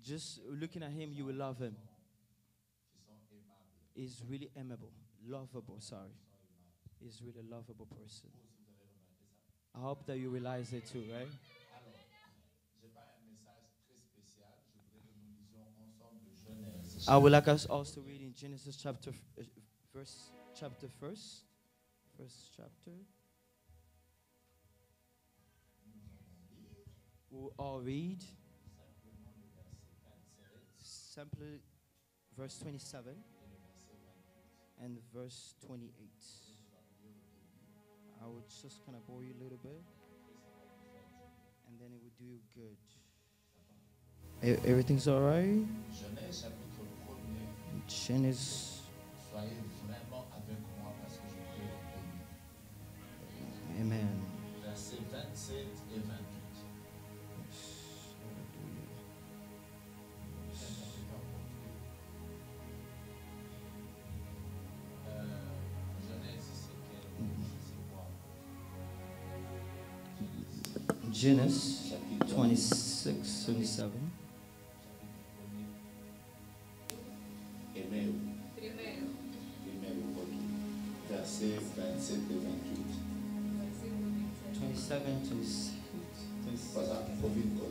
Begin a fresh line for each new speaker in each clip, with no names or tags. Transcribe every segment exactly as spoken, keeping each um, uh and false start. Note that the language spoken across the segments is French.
Just looking at him, you will love him. He's really amiable, lovable, sorry. He's really a lovable person. I hope that you realize it too, right? I would like us also to read in Genesis chapter, uh, verse, chapter first, first chapter. We'll all read simply verse twenty-seven and verse twenty-eight. I would just kind of bore you a little bit, and then it would do you good. E- everything's all right? Genesis.
Soyez vraiment avec moi parce que je veux le bénir.
Amen.
Versets vingt-sept et vingt-huit. Euh, Genèse, c'est quel?
Genesis twenty-six, twenty-seven.
Primeiro. Primeiro. Primeiro, ok. Versets vingt-sept et vingt-huit.
twenty-seven, twenty-six.
Passar para o vídeo.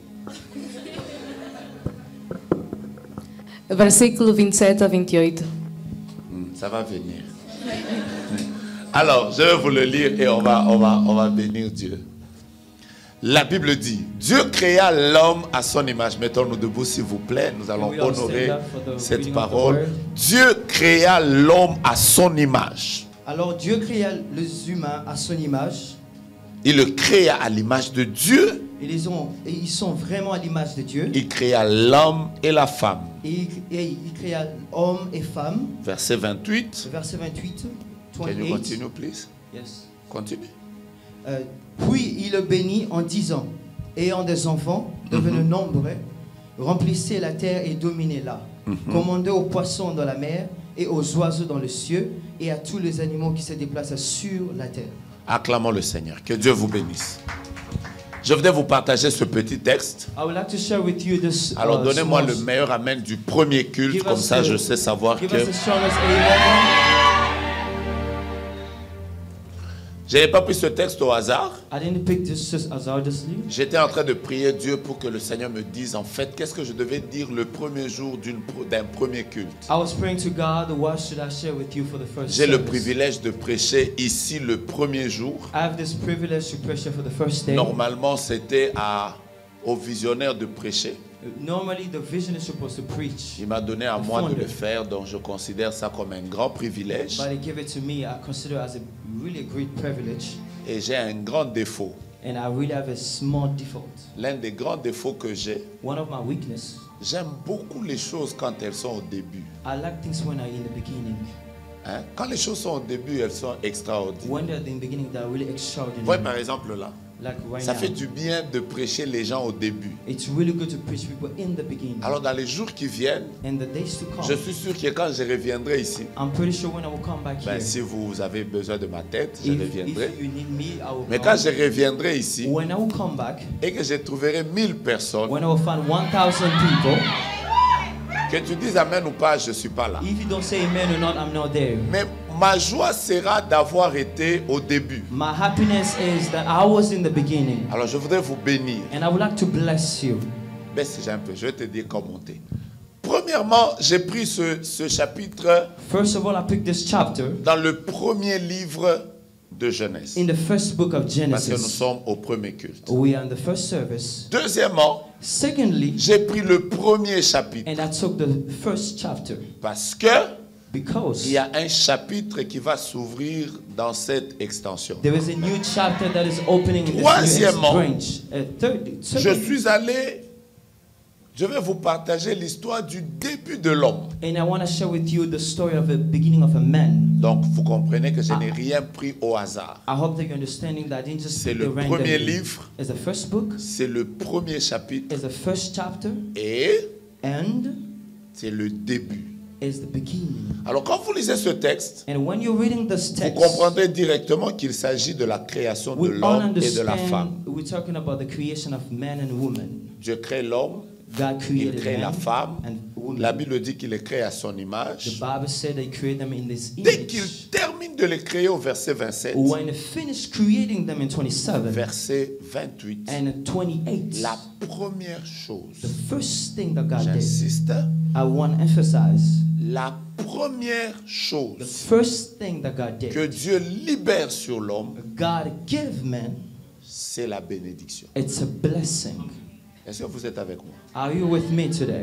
Versículo vinte e sete a vinte e oito.
Hmm, ça va venir. Alors, je vais vous le lire et on va, on va, on va bénir Dieu. La Bible dit, Dieu créa l'homme à son image. Mettons-nous debout s'il vous plaît. Nous allons honorer cette parole. Dieu créa l'homme à son image.
Alors Dieu créa les humains à son image.
Il le créa à l'image de Dieu.
Et ils, ont, et ils sont vraiment à l'image de Dieu.
Il créa l'homme et la femme.
Et il, et il créa homme et femme.
Verset vingt-huit.
Verset vingt-huit.
Can you continue, please?
Yes.
Continue.
Euh, puis il le bénit en disant, ayant des enfants, devenez mm-hmm. nombreux, remplissez la terre et dominez-la. Mm-hmm. Commandez aux poissons dans la mer et aux oiseaux dans le ciel et à tous les animaux qui se déplacent sur la terre.
Acclamons le Seigneur. Que Dieu vous bénisse. Je voudrais vous partager ce petit texte.
I would like to share with you this, uh,
Alors donnez-moi
small...
le meilleur amen du premier culte,
give
comme ça
the,
je sais savoir que... Je n'ai pas pris ce texte au hasard. J'étais en train de prier Dieu pour que le Seigneur me dise en fait qu'est-ce que je devais dire le premier jour d'un premier culte. J'ai le privilège de prêcher ici le premier jour. Normalement c'était au visionnaire de prêcher.
Normally the vision is supposed to preach.
Il m'a donné à moi de le faire, donc je considère ça comme un grand privilège.
But he gave it to me, I consider it as a really great privilege.
Et j'ai un grand défaut.
And I really have a small default.
L'un des grands défauts que j'ai,
one of my weakness.
J'aime beaucoup les choses quand elles sont au début.
I like things when are in the beginning.
Hein? Quand les choses sont au début, elles sont extraordinaires.
When they're in the beginning, they're really extraordinary.
Voyez par exemple là.
Like right
ça
now.
fait du bien de prêcher les gens au début.
It's really good to preach people in the beginning.
Alors dans les jours qui viennent,
and the days to come,
je suis sûr que quand je reviendrai ici,
I'm pretty sure when I will come back
ben,
here,
si vous avez besoin de ma tête, je
if,
reviendrai.
If you need me, I will
Mais
come.
quand je reviendrai ici,
when I will come back,
et que je trouverai mille personnes,
when I will find one thousand people,
que tu dises amen ou pas, je ne suis pas là.
If you don't say amen or not, I'm not there.
Mais ma joie sera d'avoir été au début.
My happiness is that I was in the beginning.
Alors je voudrais vous bénir.
And I would like to bless you.
Baisse un peu, je vais te dire comment monter. Premièrement, j'ai pris ce, ce chapitre.
First of all, I picked this chapter.
Dans le premier livre de Genèse.
In the first book of Genesis.
Parce que nous sommes au premier culte.
We are in the first service.
Deuxièmement,
secondly,
j'ai pris le premier chapitre.
And I took the first chapter.
Parce que
Because
il y a un chapitre qui va s'ouvrir dans cette extension.
There is a new chapter that is opening in this
Troisièmement,
branch. Uh, third,
je suis allé, je vais vous partager l'histoire du début de l'homme.
And I want to share with you the story of the beginning of a man.
Donc vous comprenez que je n'ai rien pris au hasard.
I hope that you're understanding that I didn't just
C'est le premier livre.
It's the first book.
C'est le premier chapitre.
It's the first chapter.
Et
and
c'est le début.
Is the beginning.
Alors quand vous lisez ce texte,
and when you're reading this text,
vous comprendrez directement qu'il s'agit de la création de l'homme et de la femme.
We're talking about the creation of man and woman.
Dieu crée l'homme.
God
Il
created
crée la
man
femme.
and woman.
La Bible dit qu'il les crée à son
The
image.
Bible said they created them in this
Dès qu'il
image.
termine de les créer au verset vingt-sept,
When they finished creating them in twenty-seven
verset vingt-huit,
and twenty-eight,
la première
the
chose,
first thing that God did,
j'insiste,
I want to emphasize,
la première
the
chose
first thing that God
que
did,
Dieu libère sur l'homme,
God give man,
c'est la bénédiction.
it's a blessing.
Est-ce que vous êtes avec moi?
Are you with me today?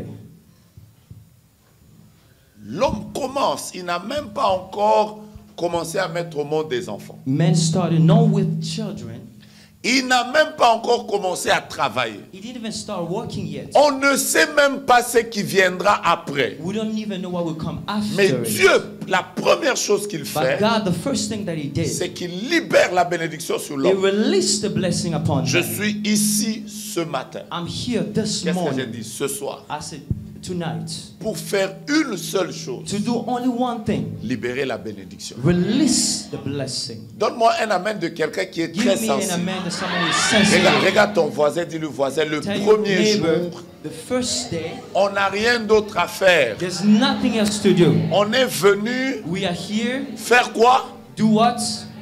L'homme commence, il n'a même pas encore commencé à mettre au monde des enfants.
Men started not with children.
Il n'a même pas encore commencé à travailler.
He didn't even start working yet.
On ne sait même pas ce qui viendra après.
We don't even know what will come
Mais
after it.
Dieu, la première chose qu'il
But
fait,
God, the first thing that He did,
c'est qu'il libère la bénédiction sur
He
l'homme.
released the blessing upon
Je
them.
suis ici ce matin.
I'm here this
Qu'est-ce que j'ai
morning.
dit? Ce soir.
I said tonight
Pour faire une seule chose.
to do only one thing:
Libérer la bénédiction.
release the blessing.
Donne-moi un amen de quelqu'un qui est
Give
très
me an
sensible.
amen to someone who is sensitive.
Regarde, regarde ton voisin, dis-le voisin, le
Tell your
premier
neighbor,
jour,
the first day,
on n'a rien d'autre à faire.
there's nothing else to do.
On est venu
We are here.
faire quoi?
Do what?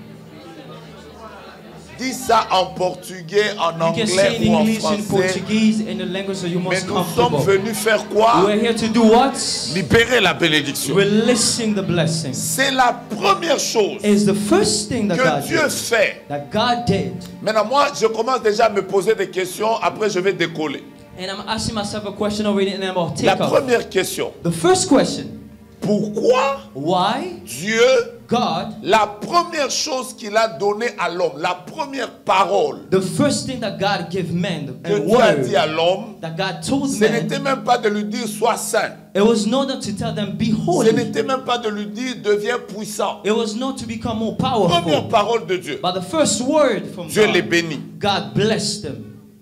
Dis ça en portugais, en
You can
anglais
say in
ou en
English, in
français.
Portuguese, in the language that you're
Mais
most
nous sommes
comfortable.
venus faire quoi?
We're here to do what?
Libérer la bénédiction.
Releasing the blessing.
C'est la première chose
Is the first thing that
que
God
Dieu
did.
fait.
That God did.
Maintenant, moi, je commence déjà à me poser des questions. Après, je vais décoller.
And I'm asking myself a question already, and I'm going to
La
take off.
première question.
The first question:
Pourquoi
why
Dieu,
God,
la première chose qu'il a donnée à l'homme, la première parole
the first thing that God gave man,
que
the
Dieu a
word
dit à l'homme,
that God told
ce
man,
n'était même pas de lui dire sois saint.
it was not to tell them be
Ce
holy.
n'était même pas de lui dire deviens puissant.
It was not to become more
Première
powerful.
parole de Dieu.
But the first word from
Dieu les
God,
bénit.
God blessed them.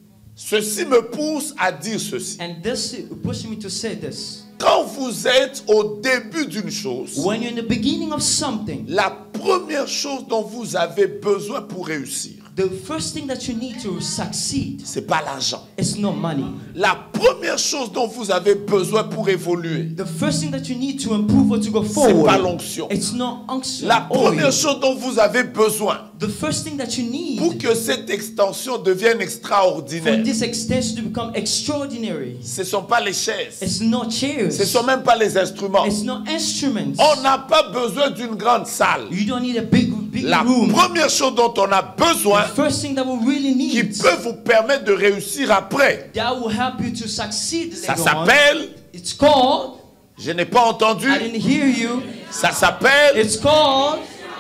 Ceci me pousse à dire ceci.
And this pushed me to say this.
Quand vous êtes au début d'une chose,
When you're in the beginning of something,
la première chose dont vous avez besoin pour réussir,
the first thing that you need to succeed
c'est pas l'argent.
is not money.
La première chose dont vous avez besoin pour évoluer,
The first thing that you need to improve or to go
c'est pas
forward,
l'onction.
it's not unction.
La
oil.
première chose dont vous avez besoin
The first thing that you need
pour que cette extension devienne
for
extraordinaire,
this extension to become extraordinary,
ce ne sont pas les chaises,
it's not chairs,
ce ne sont même pas les instruments.
it's not instruments.
On n'a pas besoin d'une grande salle.
You don't need a big, big
La
room.
première chose dont on a besoin,
The first thing that we really
qui
need
peut vous permettre de réussir après,
that will help you to succeed
ça
later on,
s'appelle,
it's called,
je n'ai pas entendu,
I didn't hear you,
ça s'appelle
it's called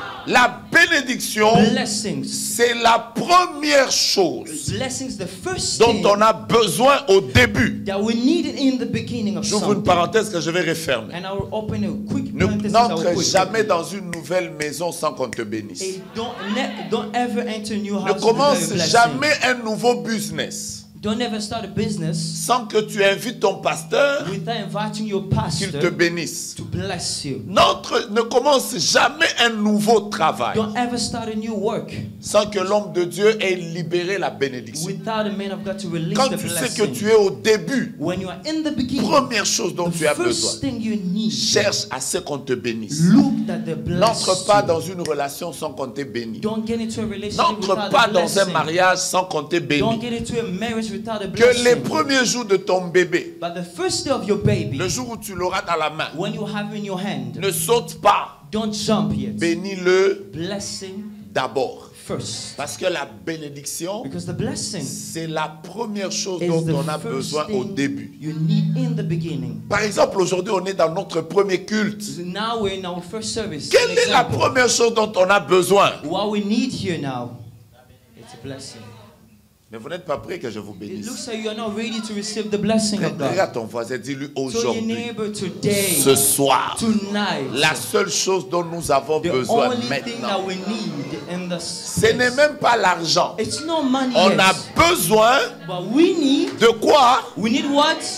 la bénédiction.
blessings.
C'est la première chose
Blessings, the first
dont
thing
on a besoin au début.
that we needed in the beginning of
J'ouvre une
something.
parenthèse que je vais refermer.
And I will open a quick
Ne-
parenthesis. I will
N'entre
quick-
jamais dans une nouvelle maison sans qu'on te bénisse.
Hey, don't, ne- don't ever enter a new
Ne
house
commence
without a blessing.
jamais un nouveau business
Don't ever start a business
sans que tu invites ton pasteur
without inviting your
qu'il te
pastor
bénisse.
to bless you.
Notre, ne commence jamais un nouveau travail
Don't ever start a new work
sans que l'homme de Dieu ait libéré la bénédiction.
without a man of God to release
Quand
the
tu sais
blessing.
que tu es au début,
When you are in the beginning,
première chose dont
the
tu as
first
besoin,
thing you need,
cherche à ce qu'on te bénisse.
look that the
N'entre
blessing.
pas dans une relation sans qu'on t'ait béni.
Don't get into a relationship
N'entre
without
pas
a
dans un
blessing.
mariage sans qu'on t'ait
Don't
béni.
get into a marriage without a
Que les
blessing.
premiers jours de ton bébé,
But the first day of your baby,
le jour où tu l'auras dans la main,
when you have it in your hand,
ne saute pas.
don't jump yet.
Bénis-le
Blessing
d'abord.
first.
Parce que la bénédiction,
Because the blessing
c'est la première chose
is
dont
the
on a
first
besoin au
thing
début.
you need in the beginning.
Par exemple, aujourd'hui, on est dans notre premier culte.
So now we're in our first service.
Quelle
An
est la
example.
première chose dont on a besoin?
What we need here now, it's a blessing.
Mais vous n'êtes pas prêt que je vous
It
bénisse.
looks like you are not ready to receive the blessing of God.
Regarde ton voisin, dis-lui
So your
aujourd'hui,
neighbor today,
ce soir,
tonight,
la seule chose dont nous avons
the
besoin
only thing that
maintenant,
we need in the
ce n'est même pas l'argent.
it's not money
On
yet,
a besoin
but we need,
de quoi?
we need what?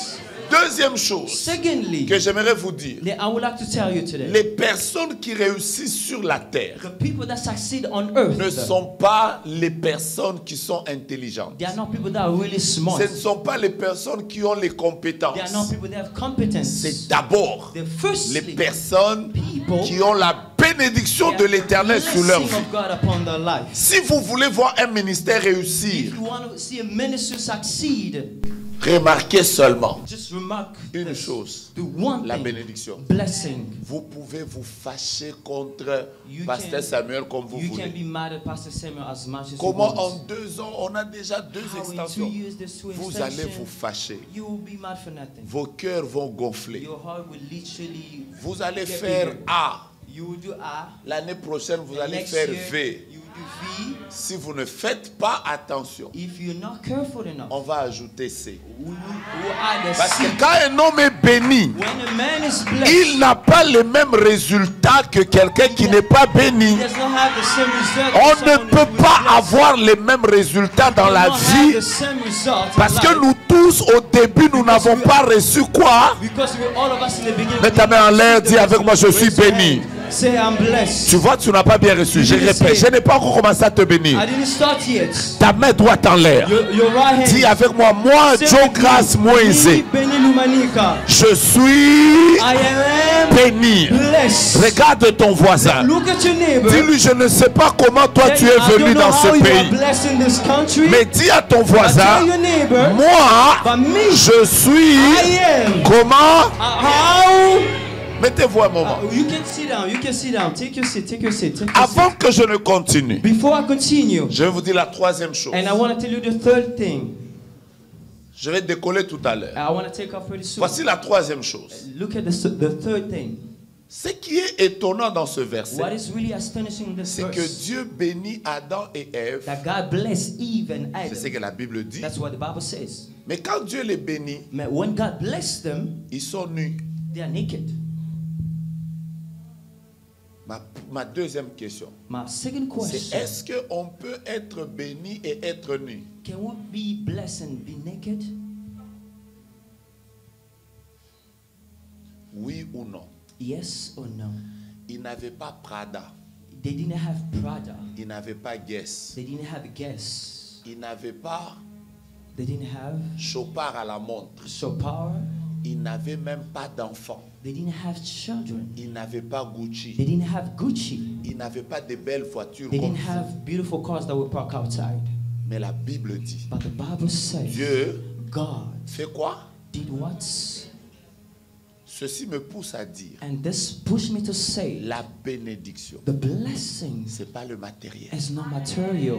Deuxième chose
Secondly,
que j'aimerais vous dire,
I would like to tell you today,
les personnes qui réussissent sur la terre
the people that succeed on earth,
ne sont pas les personnes qui sont intelligentes.
they are not people that are really smart.
Ce ne sont pas les personnes qui ont les compétences.
They are not people that have competence.
C'est d'abord
They're firstly
les personnes
people
qui ont la bénédiction de l'Éternel sur leur vie.
of God upon their life.
Si vous voulez voir un ministère réussir,
If you want to see a ministry succeed,
remarquez seulement
just remark
une
this.
chose,
The one
la
thing,
bénédiction.
blessing.
Vous pouvez vous fâcher contre
You
Pasteur
can-
Samuel comme vous
You can
voulez.
be mad at Pastor Samuel as much as
Comment
you want.
en deux ans, on a déjà deux
How in two
extensions.
years there's two
Vous
extensions,
allez vous fâcher.
you will be mad for nothing.
Vos cœurs vont gonfler.
Your heart will literally
Vous allez
get
faire
bigger.
A.
You will do A.
L'année prochaine, vous
and
allez
next
faire
year,
V.
You will do V.
Si vous ne faites pas attention,
If you're not careful enough,
on va ajouter C.
we will, we will add a
Parce
C.
que quand un homme est béni,
When a man is blessed,
il n'a pas les mêmes résultats que quelqu'un qui n'est pas béni.
he does not have the same result
On
as
ne
someone
peut
who is
pas
blessed.
avoir les mêmes résultats dans
We
la
cannot have
vie
the same result in
parce que
life
nous tous au début nous n'avons pas reçu quoi?
because we all of us in the beginning.
Mets ta main en l'air, dis avec moi je suis béni.
Say I'm blessed.
Tu vois, tu n'as pas bien reçu. Je répète, je n'ai pas encore commencé à te bénir.
I didn't start yet.
Ta main droite en l'air.
Your, your right hand.
Dis avec moi, moi,
Say
Joe
with me,
Grace Moïse,
me, Benny Lumanika.
je suis
I am
béni.
blessed.
Regarde ton voisin.
Look at your neighbor.
Dis-lui, je ne sais pas comment toi
Tell
tu
him,
es
I don't
venu
know
dans
how
ce
you are
pays.
blessed in this country.
Mais dis à ton
But
voisin,
tell your neighbor,
moi,
but me,
je suis
I am.
comment?
Uh, how?
Mettez-vous un moment.
Uh, you can sit down. You can sit down. Take your seat. Take your seat. Take your
Avant
seat.
que je ne continue,
Before I continue,
je vais vous dire la troisième chose.
and I want to tell you the third thing.
Je vais décoller tout à l'heure.
I want to take off pretty soon.
Voici la troisième chose.
Look at the, the third thing.
Ce qui est étonnant dans ce
What
verset,
is really astonishing in this
c'est que
verse?
Dieu bénit Adam et Ève.
That God blessed Eve and
C'est ce
Adam.
que la Bible dit.
That's what the Bible says.
Mais quand Dieu les bénit,
Man, when God blessed them,
ils sont nus.
they are naked.
Ma, ma deuxième question,
My second
c'est
question:
est-ce qu'on peut être béni et être nu?
can we be blessed and be naked?
Oui ou non?
Yes or no?
Ils n'avaient pas Prada.
They didn't have Prada.
Ils n'avaient pas Guess.
They didn't have Guess.
Ils n'avaient pas
They didn't have
Chopard à la montre.
Chopard.
Ils n'avaient même pas d'enfants.
They didn't have children.
Ils n'avaient pas
They
Gucci.
didn't have Gucci.
Ils n'avaient pas de belles voitures
They
comme
didn't
vous.
have beautiful cars that were parked outside.
Mais la Bible dit,
But the Bible says
Dieu
God
fait quoi?
did what?
Ceci me pousse à dire,
And this pushed me to say
la bénédiction,
the blessings
c'est pas le matériel.
is not material.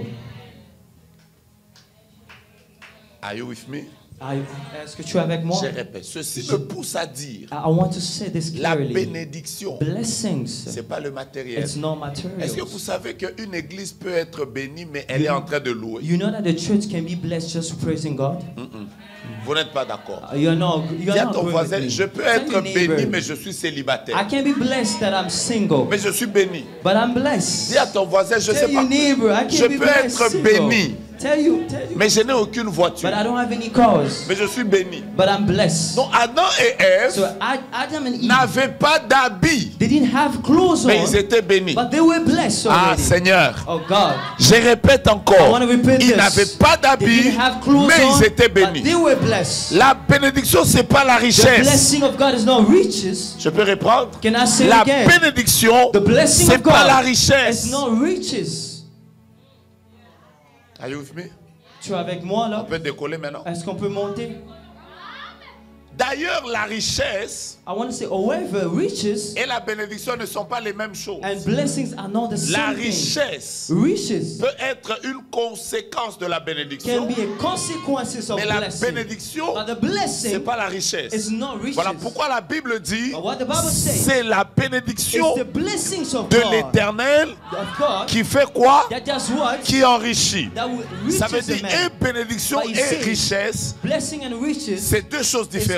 Are you with me?
I, Est-ce que tu es avec moi?
Je répète, ceci me pousse à dire,
I I want to say this
la
clearly.
bénédiction,
Blessings,
c'est pas le matériel.
it's not
Est-ce que
material.
vous savez qu'une église peut être bénie, mais elle est en train de louer?
You know that the church can be blessed just praising God?
Vous n'êtes pas d'accord.
Uh, You're not, you're
Dis à
not
ton
agreeing
voisin,
with me.
je peux
Tell
être
your neighbor,
béni, mais je suis
I
célibataire.
can be blessed that I'm single,
Mais je suis béni.
but I'm blessed.
Dis à ton voisin, je
Tell
sais
your
pas.
neighbor, I
Je
can be
peux
blessed
être
single.
béni,
Tell you, tell you.
mais je n'ai aucune voiture.
But I don't have any cars,
Mais je suis béni.
but I'm blessed.
Donc Adam et
So
Ève
Ad- Adam and Eve,
n'avaient pas d'habits,
they didn't have clothes
mais
on,
ils étaient bénis.
but they were blessed
Ah
already.
Seigneur,
Oh God.
je répète
I
encore,
want to repeat
ils
this.
n'avaient pas
They
d'habits,
didn't have clothes
mais
on,
ils étaient
but
bénis.
they were blessed.
La bénédiction, c'est pas la
The
richesse.
blessing of God is not riches.
Je peux reprendre?
Can I say it
La
again?
bénédiction,
The blessing
c'est
of
pas la
God
richesse.
is not riches.
Are you with me?
Tu es avec moi
On
là?
peut décoller maintenant.
Est-ce qu'on peut monter?
D'ailleurs, la richesse
I want to say, however, riches
et la bénédiction ne sont pas les mêmes choses.
and blessings are not the
La
same thing.
richesse
Riches
peut être une conséquence de la
can
bénédiction,
be a consequences of
mais la
blessing.
bénédiction,
But the
c'est
blessing
pas la richesse.
is not riches.
Voilà pourquoi la Bible dit,
But what the Bible says,
c'est la
it's
bénédiction
the blessings of
de
God,
l'Éternel
of God,
qui fait quoi?
that does what?
Qui enrichit.
That will
Ça veut
riches
dire
a man.
et bénédiction
But he
et
says,
richesse,
Blessing and riches
c'est deux choses
is
différentes.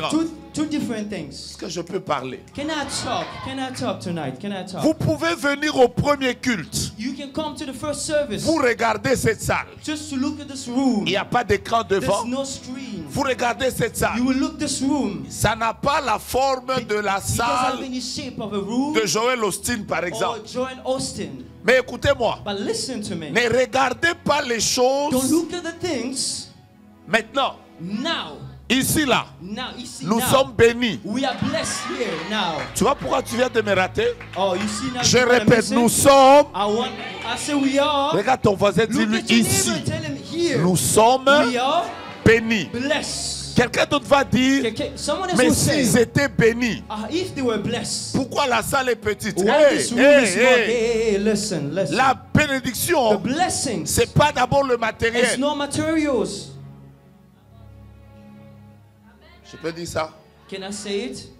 différentes.
Two, two different things.
Est-ce que je peux parler?
Can I talk? Can I talk tonight? Can I talk?
Vous pouvez venir au premier culte.
You can come to the first service.
Vous regardez cette salle.
Just to look at this room.
Il n'y a pas d'écran devant.
There's no screen.
Vous regardez cette salle.
You will look this room.
Ça n'a pas la forme de la
It doesn't have
salle
any shape of a room
de Joel Austin, par
or
exemple.
Joel Austin.
Mais écoutez-moi.
But listen to me.
Ne regardez pas les
Don't
choses
look at the things
maintenant.
now.
Ici, là.
Now, you see
Nous
now.
sommes bénis.
We are blessed here now.
Tu vois pourquoi tu viens de me rater?
Oh, you see now.
Je
you wanna
répète,
miss it?
nous sommes.
I want. I say we are.
Regarde ton voisin,
Look
dis-lui
at your
ici.
neighbor and tell him here.
Nous sommes
We are
bénis.
blessed.
Quelqu'un d'autre va dire,
Okay, okay. Someone else
mais
will say,
s'ils étaient bénis,
ah, if they were blessed,
pourquoi la salle est petite?
why
Hey,
this room
hey,
is small?
hey.
Hey, hey, listen, listen.
La
The
bénédiction,
blessings.
c'est pas d'abord le
It's
matériel.
no materials.
Je peux dire ça?
Can I say it?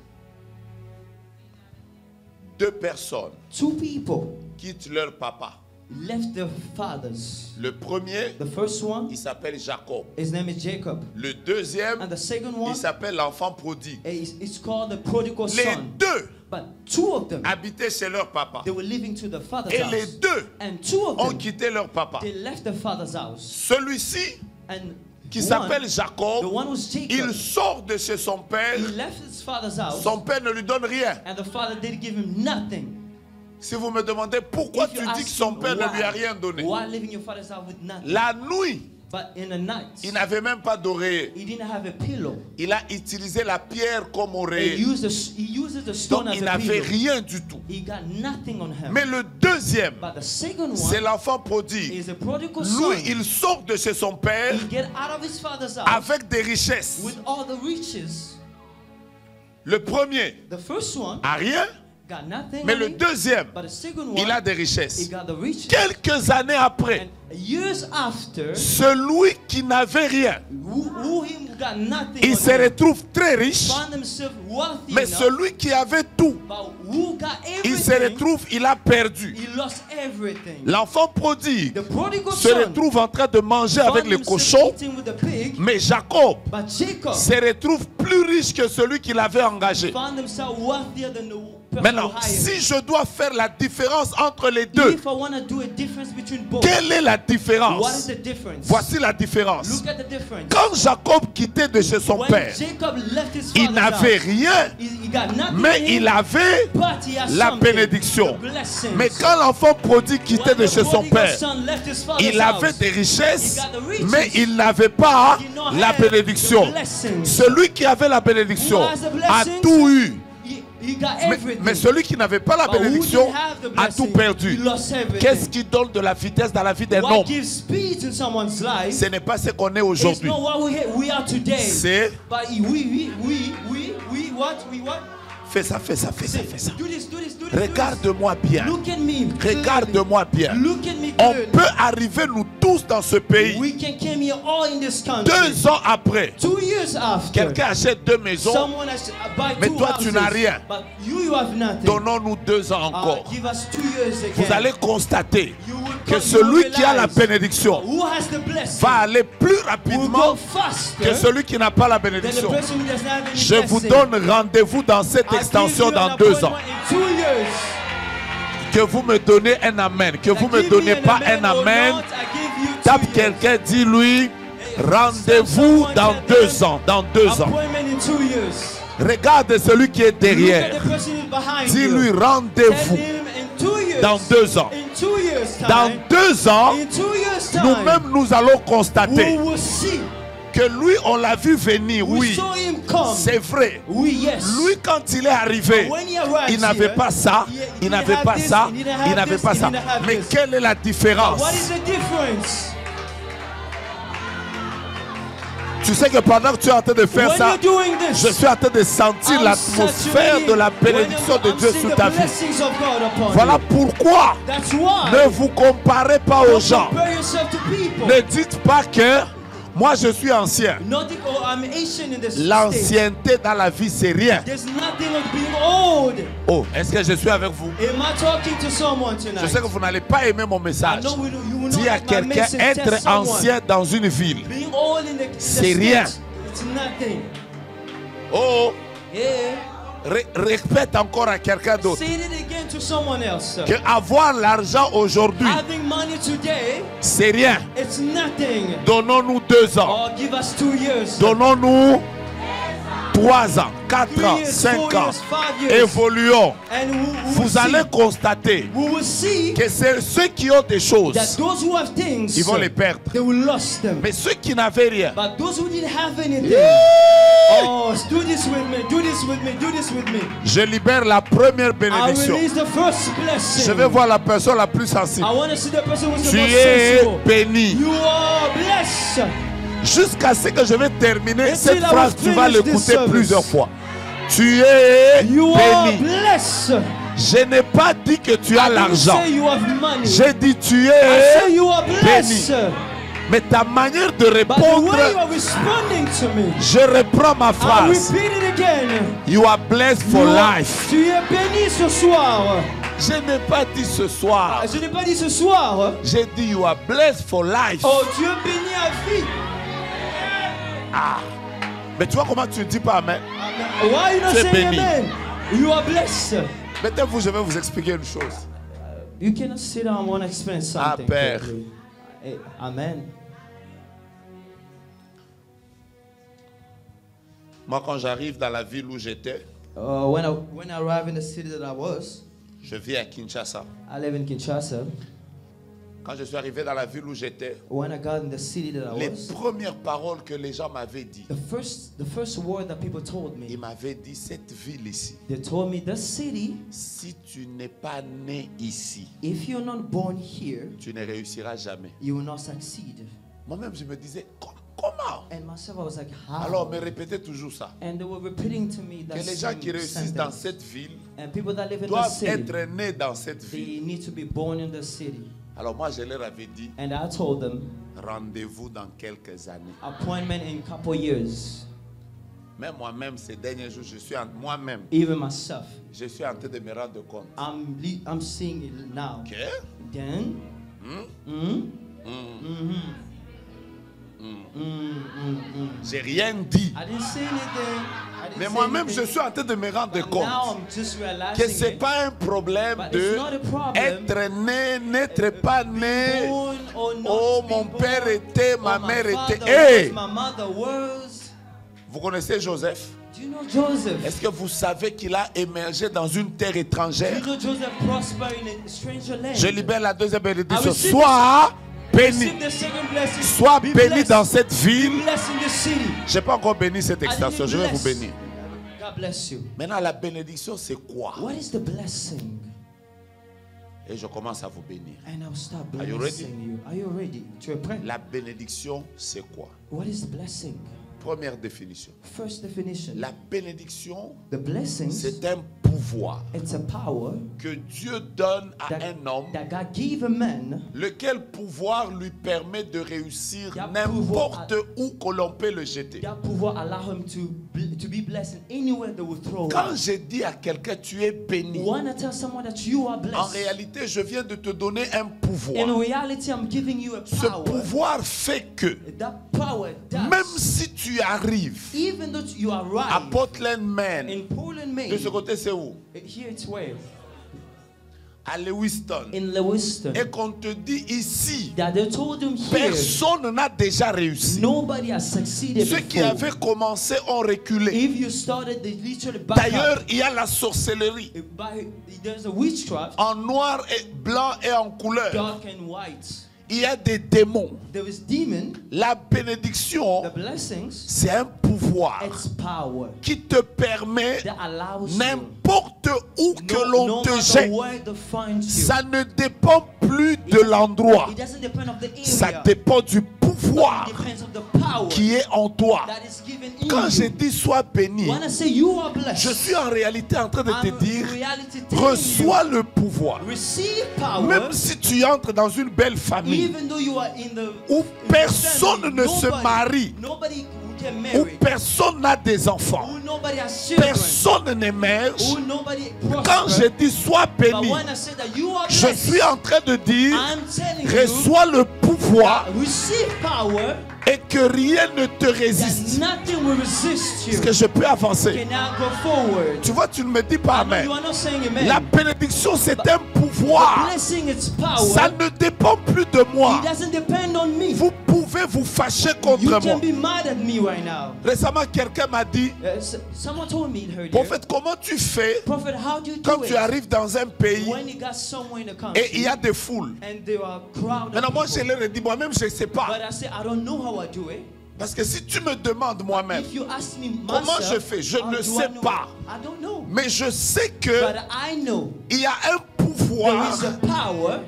Deux personnes
Two people
quittent leur papa.
left their fathers.
Le premier,
The first one,
il s'appelle Jacob.
his name is Jacob.
Le deuxième,
And the second
il
one,
s'appelle l'enfant prodigue.
is it's called the prodigal
Les
son.
deux
But two of them,
habitaient chez leur papa.
they were living to the father's
Et les
house.
deux
And two of
ont
them,
quitté leur papa.
they left the father's house.
Celui-ci,
And
qui
one,
s'appelle
the
Jacob,
one was
il
Jacob.
sort de chez son père.
He left his father's house,
Son père ne lui donne rien.
and the father didn't give him nothing.
Si vous me demandez pourquoi
If
tu
you
dis
ask
que son
him
père ne
why,
lui a rien donné.
Why living your father's house with nothing?
La nuit,
But in the night,
il n'avait même pas d'oreiller.
he didn't have a pillow.
Il a utilisé la pierre comme
He,
oreiller.
used the, he uses the stone
Donc
as
il
a
n'avait
pillow.
rien du tout.
He got nothing on him.
Mais le deuxième,
But the second
c'est
one
l'enfant prodigue.
is a prodigal
Lui,
son.
il sort de chez son père
He get out of his father's house
avec des richesses.
with all the riches.
Le premier
The first one
a rien,
got nothing
mais
on
le
him,
deuxième,
but the second
il
one,
a des
he
richesses.
got the riches.
Quelques années après,
And years after,
celui qui n'avait rien,
who, who him got nothing
il
on
se
him,
retrouve très riche,
found himself wealthy
mais
enough,
celui qui avait tout,
but who got
il se
everything,
retrouve, il a perdu.
he lost everything.
L'enfant prodigue
The prodigal
se
son
retrouve en train de manger
found
avec les
himself
cochons,
eating with the pig,
mais Jacob
but Jacob
se retrouve plus riche que celui qui l'avait engagé.
found himself wealthier than the person
Maintenant,
who hired
si
him.
je dois faire la différence entre les deux,
If I want to do a difference between both,
quelle est la
what is
différence?
the difference?
Voici la différence.
Look at the difference.
Quand Jacob quittait de chez son
When
père,
Jacob left his
il
father's
n'avait
house,
rien,
he, he got nothing
mais
in
il
him,
avait
but he has
la
something,
bénédiction.
the blessings.
Mais quand l'enfant prodigue quittait
When
de
the
chez son
prodigal
père,
son left his father's
il avait
house,
des richesses,
he got the riches,
mais il n'avait pas
he did not
la
have
bénédiction.
the blessings.
Celui qui avait la bénédiction
Who has the
a
blessings?
tout eu.
He, he got
Mais,
everything.
mais celui qui n'avait pas la
But who
bénédiction
didn't have the
a tout
blessing,
perdu.
he lost everything.
Qu'est-ce qui donne de la vitesse dans la vie d'un
What
homme?
gives speed in someone's life?
Ce n'est pas ce qu'on est
It's
aujourd'hui.
not what we, we are today.
C'est
But we, we, we, we, we, what? We what?
fais ça, fais ça, fais ça, fais ça.
Do this, do this, do this. do
Regarde-moi bien.
this. Look at me.
Regarde-moi bien.
clearly. Look at me
On
clearly.
peut arriver nous tous dans ce pays.
We can come here all in this country.
Deux ans après,
Two years after.
quelqu'un achète deux maisons.
Someone has uh, buy
Mais
two
toi, tu
houses,
n'as rien.
But you, you have nothing.
Donnons-nous deux ans
Uh,
encore.
give us two years again.
Vous allez constater
You will
que
come-
celui
you
qui a la
realize
bénédiction
who has the blessing
va aller plus
will
rapidement
go faster
que celui qui n'a pas la
than the
bénédiction.
person who does not have any
Je vous
blessing.
donne rendez-vous dans cette
I'll give
extension
you an
dans deux ans.
appointment in two years.
Que vous me donnez un amen. Que vous
I
me
give
donnez
me
pas
an
un
or
amen.
not, I give you two
Tape
years.
quelqu'un, dis-lui rendez-vous dans deux ans. Dans deux ans.
Appointment in two years.
Regarde celui qui est
Look at
derrière.
the person who's behind
Dis-lui
you. Tell
rendez-vous
him in two years.
dans deux ans.
In two years time.
Dans deux ans,
in two years time.
nous-mêmes nous allons
we
constater
will see.
que lui, on l'a vu venir.
We
Oui,
saw him come.
c'est vrai.
Oui, yes.
Lui, quand il est arrivé,
When he arrived
il n'avait
here,
pas ça,
he- he
il
didn't
n'avait
have
pas
this,
ça,
he didn't
il
have
n'avait
this,
pas
he
ça.
didn't have
Mais
this.
quelle est la
But
différence?
what is the difference?
Tu sais que pendant que tu es en train de faire
When
ça,
you're doing this,
je suis en train de sentir
I'm
l'atmosphère de la
saturating-
bénédiction
when
de
I'm
Dieu
seeing
sur
the
ta vie.
blessings of God upon
Voilà
you.
pourquoi
That's why.
ne vous comparez pas aux
Don't
gens.
compare yourself to people.
Ne dites pas que moi je suis ancien.
Nothing, oh, I'm Asian in this state.
L'ancienneté dans la vie, c'est rien.
There's nothing of being old.
Oh, est-ce que je suis avec vous?
Am I talking to someone
Je
tonight?
sais que vous n'allez pas aimer mon
I
message.
know we, you will not
Dis à
like my
quelqu'un,
message. Tell
être
someone.
ancien dans une ville,
Being old in the, the
c'est
States,
rien.
it's nothing.
Oh,
Yeah.
ré- répète encore à quelqu'un d'autre
Say it again to someone else.
que avoir l'argent aujourd'hui,
Having money today,
c'est rien.
it's nothing.
Donnons-nous deux ans.
Or give us two years.
Donnons-nous trois ans, quatre
Three
ans,
years,
cinq
four
ans.
years, five years.
Évoluons.
And we, we will
Vous
see,
allez constater
we will see
que c'est ceux qui ont des choses,
that those who have things,
ils vont les perdre.
they will lose them.
Mais ceux qui n'avaient rien,
But those who didn't have anything,
yeah,
oh, do this with me, do this with me, do this with me.
je libère la première
I
bénédiction.
release the first blessing.
Je vais voir la personne la plus sensible.
I want to see the person who's the
Tu
most
es
sensible.
béni.
You are blessed.
Jusqu'à ce que je vais terminer
Until
cette
I
phrase,
will
tu vas
finish this
l'écouter
service.
plusieurs fois. Tu es
You are
béni.
blessed.
Je n'ai pas dit que tu as
I didn't
l'argent.
say you have money.
J'ai dit tu
I say
es
you are
béni.
blessed.
Mais ta manière de
But the
répondre,
way you are responding to me,
je reprends ma
I
phrase.
repeat it again.
You are blessed for
You-
life.
Tu es béni ce soir.
Je n'ai pas dit ce soir.
Je n'ai pas dit ce soir.
J'ai dit you are blessed for life.
Oh, tu es béni à vie.
Ah. Mais tu vois comment tu ne dis pas amen.
Why you not
Tu es
saying
béni.
amen? You are blessed.
Maintenant, vous, je vais vous expliquer une chose.
You cannot sit down. I want to explain something.
Ah, Père.
quickly. Hey, amen.
Moi, quand j'arrive dans la ville où j'étais,
Uh, when I when I arrived in the city that I was,
je vis à Kinshasa.
I live in Kinshasa.
Quand je suis arrivé dans la ville où j'étais,
When I got in the city that I
les
was,
premières paroles que les gens m'avaient dit,
the first the first word that people told
ils
me,
m'avaient dit cette ville ici,
they told me this city,
si tu n'es pas né ici,
if you're not born here,
tu ne réussiras jamais.
you will not succeed.
Moi-même, je me disais, Com- comment?
And myself, I was like, how?
Alors, me répétez toujours ça.
And they were repeating to me that
Que les gens
same
qui réussissent dans
sentence.
cette ville
And people that live in the
doivent
city,
être nés dans cette
they
ville.
need to be born in the city.
Alors moi, je leur avais dit,
And I told them,
rendez-vous dans quelques années.
appointment in couple years.
Même moi-même, ces derniers jours, je suis en, moi-même,
Even myself,
je suis en train de me rendre compte.
I'm le- I'm seeing it now.
Que
Then,
hmm,
mm,
hmm,
mm-hmm, mm, mm, mm.
j'ai rien dit.
I didn't say anything. I didn't
Mais
say
moi-même, je
anything.
suis en train de me rendre
But now
compte
I'm just
que
realizing
ce n'est
it.
pas un problème
But
de
it's not a problem.
être né, n'être pas né.
Born or not
Oh,
to be
mon
born,
père était, ma
or my
mère
father
était.
was,
Hey!
my mother was.
Vous connaissez Joseph?
Do you know Joseph?
Est-ce que vous savez qu'il a émergé dans une terre
Do
étrangère?
you know Joseph prospered in a stranger land?
Je libère la deuxième bénédiction.
I receive
Sois béni.
Receive the second blessing.
Sois
Be
béni
blessed.
dans cette
Be
ville.
blessed in the city.
Je n'ai pas encore béni cette
I
extension.
didn't
Je vais vous
bless.
bénir.
God bless you.
Maintenant, la bénédiction, c'est quoi?
What is the blessing?
Et je commence à vous bénir.
And I'll start
Are you ready?
blessing you. Are you ready? Tu es prêt?
La bénédiction, c'est quoi?
What is the blessing?
Première définition.
First definition.
La bénédiction,
The blessings,
c'est un pouvoir
it's a power
que Dieu donne à
that,
un homme,
that God gave a man,
lequel pouvoir lui permet de réussir
That
n'importe
pouvoir
où que l'on peut le jeter.
that pouvoir allow him to, bl- to be blessed in anywhere they will throw
Quand
him.
je dis à quelqu'un tu es béni,
When I tell someone that you are
en
blessed,
réalité je viens de te donner un
in
pouvoir.
reality I'm giving you a
Ce
power.
pouvoir fait que
That power does.
même si tu arrives
Even though you are
à
right
Portland, Maine,
in Portland,
de ce
Maine,
côté c'est où?
here it's where?
À Lewiston.
In Lewiston.
Et qu'on te dit ici,
That they told him here,
personne n'a déjà réussi.
nobody has succeeded
Ceux qui
before.
avaient commencé ont reculé.
If you started, they literally back
D'ailleurs,
up.
il y a la sorcellerie
By, there's a witchcraft,
en noir et blanc et en couleur.
dark and white.
Il y a des démons.
There is demon,
La bénédiction,
the blessings,
c'est un pouvoir
it's power
qui te permet
that allows you.
n'importe où que
No,
l'on
no
te
matter
jette.
where they find you.
Ça ne dépend plus de l'endroit.
It doesn't depend of the area.
Ça dépend du pouvoir
It depends of the power
qui est en toi.
that is given in
Quand je
you.
dis sois béni,
When I say you are blessed,
je suis en réalité en train de
I'm
te dire,
in reality telling
reçois le pouvoir.
you, receive power,
Même si tu entres dans une belle famille
even though you are in the
où
in the
personne
family,
ne se
nobody-
marie,
nobody who get
où
married,
personne n'a des enfants,
who nobody has children,
personne n'émerge.
who nobody
Quand je
prosper.
dis sois
But
béni,
when I say that you are
je
blessed,
suis en train de dire,
I'm telling you,
reçois le pouvoir pouvoir
receive power,
et que rien ne te résiste.
that nothing will resist you.
Est-ce que je peux avancer?
You cannot go forward.
Tu vois, tu ne me dis pas
I know
amen.
you are not saying amen.
La bénédiction, c'est un
The
pouvoir.
blessing, it's power.
Ça ne dépend plus de moi.
It doesn't depend on me.
Vous pouvez vous fâcher contre
You
moi.
can be mad at me right now.
Récemment, quelqu'un m'a dit,
Uh, s- someone told me earlier,
prophète, comment tu fais
Prophet, how do you do
quand
it
tu arrives dans un pays
when you got somewhere in the country
et il y a des foules?
and there are crowd of
Maintenant, moi, je
people?
leur ai dit, moi-même, je ne sais pas.
But I say, I don't know how I do it.
Parce que si tu me demandes moi-même,
If you ask me
comment
myself,
je fais? Je
how
ne
do
sais
I know?
pas.
I don't know.
Mais je sais que
But I know
il y a un
there
pouvoir.
is a power.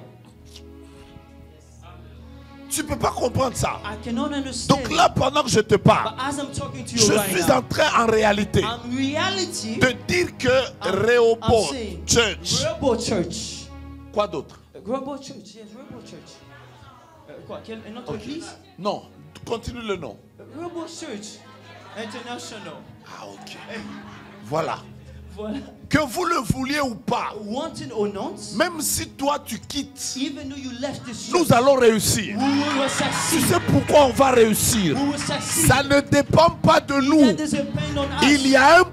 Tu ne peux pas comprendre ça.
I cannot understand.
Donc là, pendant que je te
But
parle,
as I'm talking to you
je
right
suis
now,
en train, en réalité,
I'm reality.
de dire que
I'm-
Rehoboth
I'm saying,
Church,
Rehoboth Church.
quoi d'autre?
Uh, Rehoboth Church, yes, Rehoboth Church. Uh, quoi, quelle, une autre église?
Non, continue le nom.
Rehoboth Church International.
Ah, ok. Voilà.
Voilà.
Que vous le vouliez ou pas,
Wanting or not,
même si toi tu quittes,
even though you left this church,
nous allons réussir.
we will
Tu
succeed.
sais pourquoi on va réussir?
We will succeed.
Ça ne dépend pas de
That
nous.
doesn't depend on us.
Il y a un...
It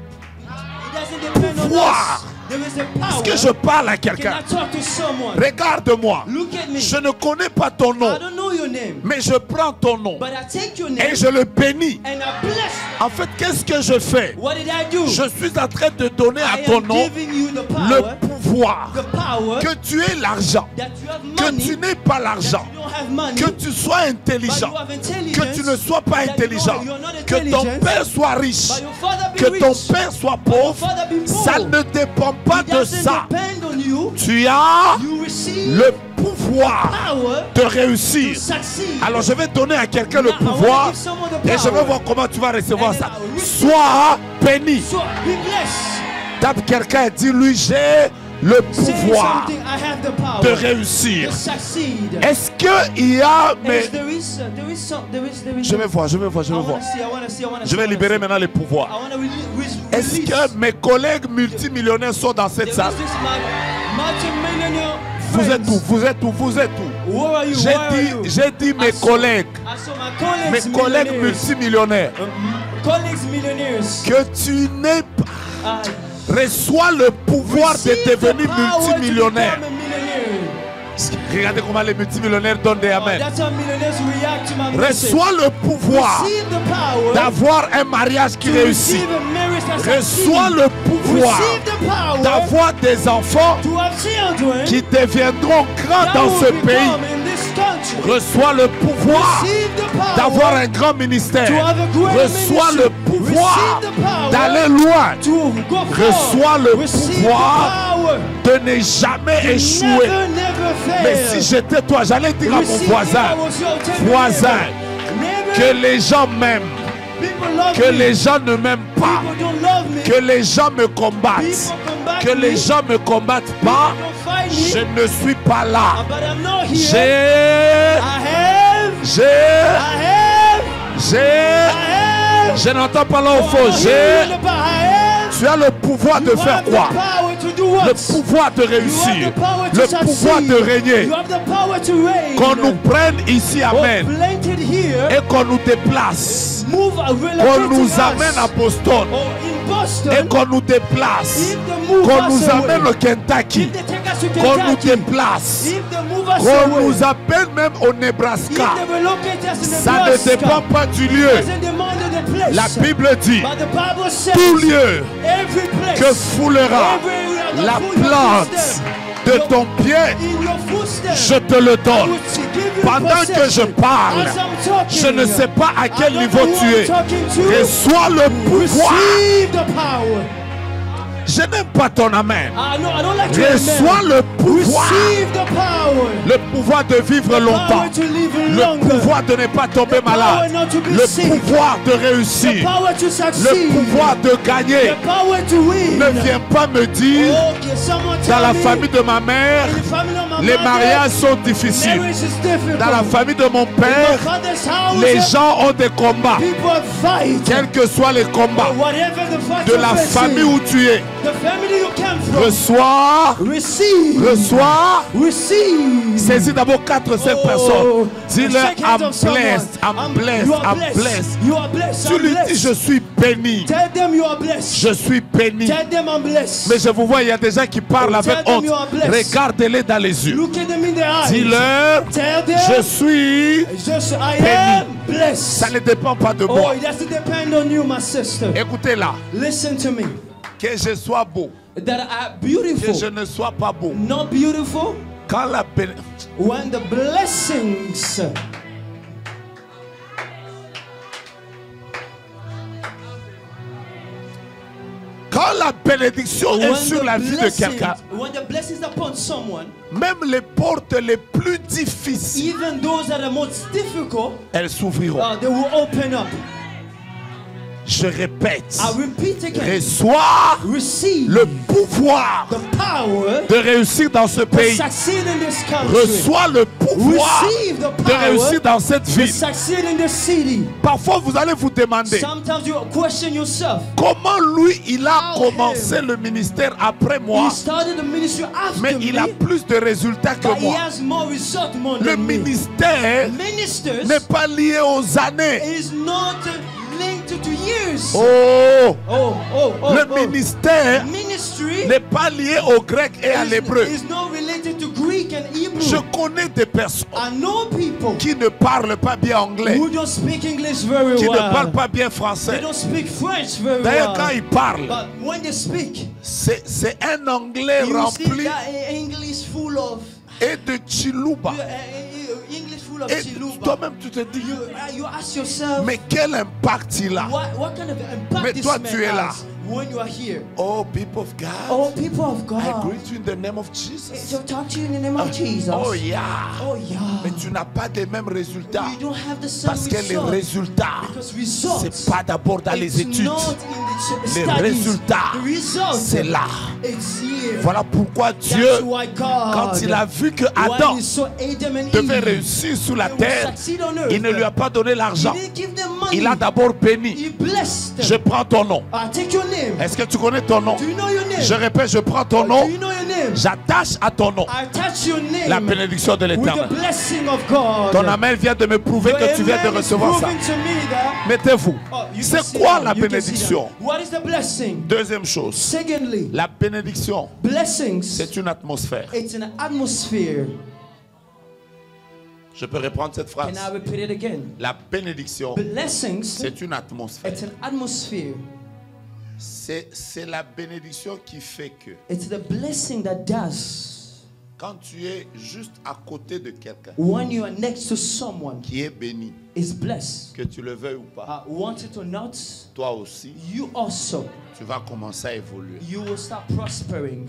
doesn't depend on
pouvoir.
us. There is a power.
Est-ce que je parle à
Can
quelqu'un?
I talk to someone?
Regarde-moi.
Look at me.
Je ne connais pas ton
I
nom,
don't know your name,
mais je prends ton nom
but I take your name
et je le bénis.
and I bless you.
En fait, qu'est-ce que je fais?
What did I do?
Je suis en train de donner à
I
ton
am
nom
giving you the power,
le pouvoir
the power
que tu aies l'argent,
that you have
que
money,
tu n'aies pas
that
l'argent,
you don't have money,
que tu sois
but
intelligent,
you have intelligence,
que tu ne sois pas
that you
intelligent,
know you're not
que ton
intelligent,
père soit riche,
but your father be
que ton
rich,
père soit
but your
pauvre.
father be poor.
Ça ne dépend pas
It
de
doesn't
ça.
depend on you.
Tu as
You receive
le pouvoir
power
de
to
réussir.
succeed.
Alors je vais donner à quelqu'un le
Now, I wanna
pouvoir
give someone the
et je vais
power.
voir comment tu vas recevoir
And
ça.
then I'll receive.
Sois béni.
So be blessed.
Tape quelqu'un et dis-lui, j'ai le
Say
pouvoir
something. I have the power
de réussir.
to succeed.
Est-ce qu'il y a... Mais
Yes, there is, uh, there is some, there is, there is.
je vais voir, je vais voir, je
I
vais
wanna
voir.
see, I wanna see, I wanna
Je
see,
vais
I wanna
libérer
see.
maintenant les
I
pouvoirs.
wanna rele- re-
Est-ce
release.
que mes collègues multimillionnaires sont dans cette
There is
salle?
this ma- multi-millionaire
Vous êtes où?
friends.
Vous êtes où? Vous êtes où?
Where are you?
J'ai
Where are
dit,
you?
j'ai dit
I
mes
saw-
collègues,
I saw my colleagues
mes collègues
millionaires.
multimillionnaires,
Uh, m- colleagues millionaires.
que tu n'es pas...
I
Reçois le pouvoir de
receive the
devenir
power to
multimillionnaire.
become a millionaire.
Regardez comment les multimillionnaires donnent des
Oh,
amen.
that's how millionaires react to my message.
Reçois le pouvoir
Receive the power
d'avoir un mariage qui
to
réussit.
receive a marriage that
Reçois
succeeds.
le pouvoir
Receive the power
d'avoir des enfants
to have children
qui deviendront grands
that
dans
will
ce
become
pays.
in this country.
Reçois le pouvoir
Receive the power
d'avoir un grand
to
ministère.
have a great
Reçois
ministry.
le pouvoir
Receive the power
d'aller loin.
to go forward.
Reçois le
Receive
pouvoir
the power
de ne jamais
to
échouer.
never, never fail.
Mais si j'étais toi, j'allais dire à mon
Receive
voisin,
the power, so tell me
voisin,
never.
que les gens m'aiment,
People love
que
me.
les gens ne m'aiment pas,
People don't love me.
que les gens me combattent,
People combat
que
me.
les gens me combattent pas,
Don't fight me.
je ne suis pas là.
But I'm not here.
J'ai,
I have.
j'ai,
I have.
j'ai,
I have.
je n'entends pas là au
Oh,
fond,
I
j'ai,
hear the power. I have.
tu as le pouvoir de
You
faire
have the
quoi?
power to do what?
Le pouvoir de
You have
réussir,
the power to
le
succeed.
pouvoir de régner,
You have the power to reign.
qu'on nous prenne ici,
Oh,
amen,
planted here.
et qu'on nous déplace,
Move, uh, relocate
qu'on nous
to
amène
us.
à Boston,
Oh, in Boston.
et qu'on nous déplace,
If they move
qu'on
us
nous
away.
amène au Kentucky,
If they take us to
qu'on nous
Kentucky.
déplace,
If they move us
qu'on
away.
nous appelle même au
If
Nebraska.
they relocate us in
Ça ne
Nebraska.
dépend pas du lieu.
Doesn't demand the place.
La Bible dit,
But the Bible says
tout lieu
every place
que foulera
every
la
foot your
plante
footstep,
de
your-
ton pied,
in your footsteps,
je te le
I
donne.
will give you
Pendant que
possession.
je parle,
As I'm talking,
je ne sais pas à
I
quel
don't
niveau
know who
tu
I'm
es.
talking to.
Reçois le pouvoir.
Receive the power.
Je n'aime pas ton amen.
I know I don't like to
Reçois
amen.
le pouvoir.
Receive the power.
Le pouvoir de vivre longtemps.
Power to live
Le
longer.
pouvoir de ne pas tomber
The power
malade.
not to be
Le
sick.
pouvoir de
The
réussir.
power to
Le
succeed.
pouvoir de gagner.
The power to win.
Ne viens pas me dire,
Okay, someone
dans
tell
la
me,
famille de ma mère,
in the family of my
les
mother,
mariages sont difficiles.
marriage is difficult.
Dans la famille de mon
In my
père,
father's house,
Les gens ont des combats.
People fight.
Quels que soient les combats.
Whatever the fight
De
you're
la
facing,
famille où tu es.
the family you came from.
Reçois.
Receive.
Reçois.
Receive.
Saisis d'abord quatre cinq
Oh.
personnes. Dis-leur,
Shake hands
I'm
of someone.
blessed, I'm
I'm-
blessed,
you are
I'm
blessed.
blessed.
You are blessed.
Tu
I'm
lui dis,
blessed.
je suis béni.
Tell them you are blessed.
Je suis béni.
Tell them I'm blessed.
Mais je vous vois, il y a des gens qui parlent
Oh,
avec
tell them
honte.
you are blessed.
Regardez-les dans les yeux.
Look at them in the eyes.
Dis-leur,
Tell them
je suis.
just I
béni.
am blessed.
Ça ne dépend pas de
Oh,
moi.
it doesn't depend on you, my sister.
Écoutez là.
Listen to me.
Que je sois beau.
That are
Que
beautiful,
je ne sois pas beau.
not beautiful.
Quand la béné-
When the blessings
Quand la bénédiction est
when
sur
the
la vie de
blessings-
quelqu'un,
when the blessings upon someone,
même les portes les plus difficiles,
even those that are most difficult,
elles s'ouvriront.
uh, they will open up.
Je répète,
I repeat again.
reçois
Receive
le pouvoir
the power
de réussir dans ce
to
pays.
succeed in this country.
Reçois le pouvoir
Receive the
de réussir
power
dans cette
to
ville.
succeed in this city.
Parfois, vous allez vous demander
Sometimes you question yourself.
comment lui, il a
How
commencé le ministère après moi,
He started the ministry after
mais
me,
il a plus de résultats que
but he
moi.
has more result more
Le
than me.
ministère
Ministers
n'est pas lié aux années.
is not linked to years.
Oh,
Oh, oh, oh,
le
oh.
ministère
Ministry
n'est pas lié au grec et à
is,
l'hébreu.
is not related to Greek and Hebrew.
Je connais des personnes
I know people
qui ne parlent pas bien anglais,
who don't speak English very
qui ne
well.
parlent pas bien
They
français.
don't speak French very
D'ailleurs,
well.
quand ils parlent,
But when they speak,
c'est c'est un anglais
you see
rempli
that English full of
et de chilouba.
uh, uh, English full of
Et
chiluba.
toi-même, tu te dis,
You, uh, you ask yourself,
mais quel impact il a?
what, what kind of impact
Mais
this
toi,
man
tu es là.
has when you are here?
Oh, people of God,
Oh, people of God,
I greet you in the name of Jesus.
to talk to you in the name of Jesus.
Oh, yeah.
Oh, yeah.
Mais tu n'as pas les mêmes résultats.
You don't have the same
Parce que les
result.
résultats,
Because results,
c'est pas d'abord dans les
it's
études.
not in the ch-
Les
studies.
résultats,
The results,
c'est là.
it's here.
Voilà pourquoi
That's
Dieu,
why God,
quand il a vu que
when
Adam
he saw Adam and
devait
Eve,
réussir sur la
they would
terre,
succeed on earth,
il ne lui a pas donné
he
l'argent.
didn't give them money.
Il a d'abord béni.
He blessed them.
Je prends ton nom.
I take your name.
Est-ce que tu connais ton nom?
Do you know your name?
Je répète, je prends ton
Do
nom.
you know your name?
J'attache à ton nom
I touch your name
la bénédiction de
with the
l'Éternel.
blessing of God.
Ton amen vient de me prouver
Your
que tu viens de
amen is
recevoir ça.
proving to me that-
Mettez-vous.
Oh, you can
C'est
see
quoi
that.
la
You can see
bénédiction?
that. What is the blessing?
Deuxième chose,
Secondly,
la bénédiction,
blessings,
c'est une atmosphère.
it's an atmosphere.
Je peux reprendre cette
Can
phrase.
I repeat it again?
La bénédiction,
Blessings,
c'est une atmosphère.
it's an atmosphere.
C'est c'est la bénédiction qui fait que
It's the blessing that does
quand tu es juste à côté de quelqu'un
when you are next to someone
qui est béni,
is blessed.
que tu le veuilles ou pas,
Uh, want it or not,
toi aussi,
you also,
tu vas commencer à évoluer.
you will start prospering.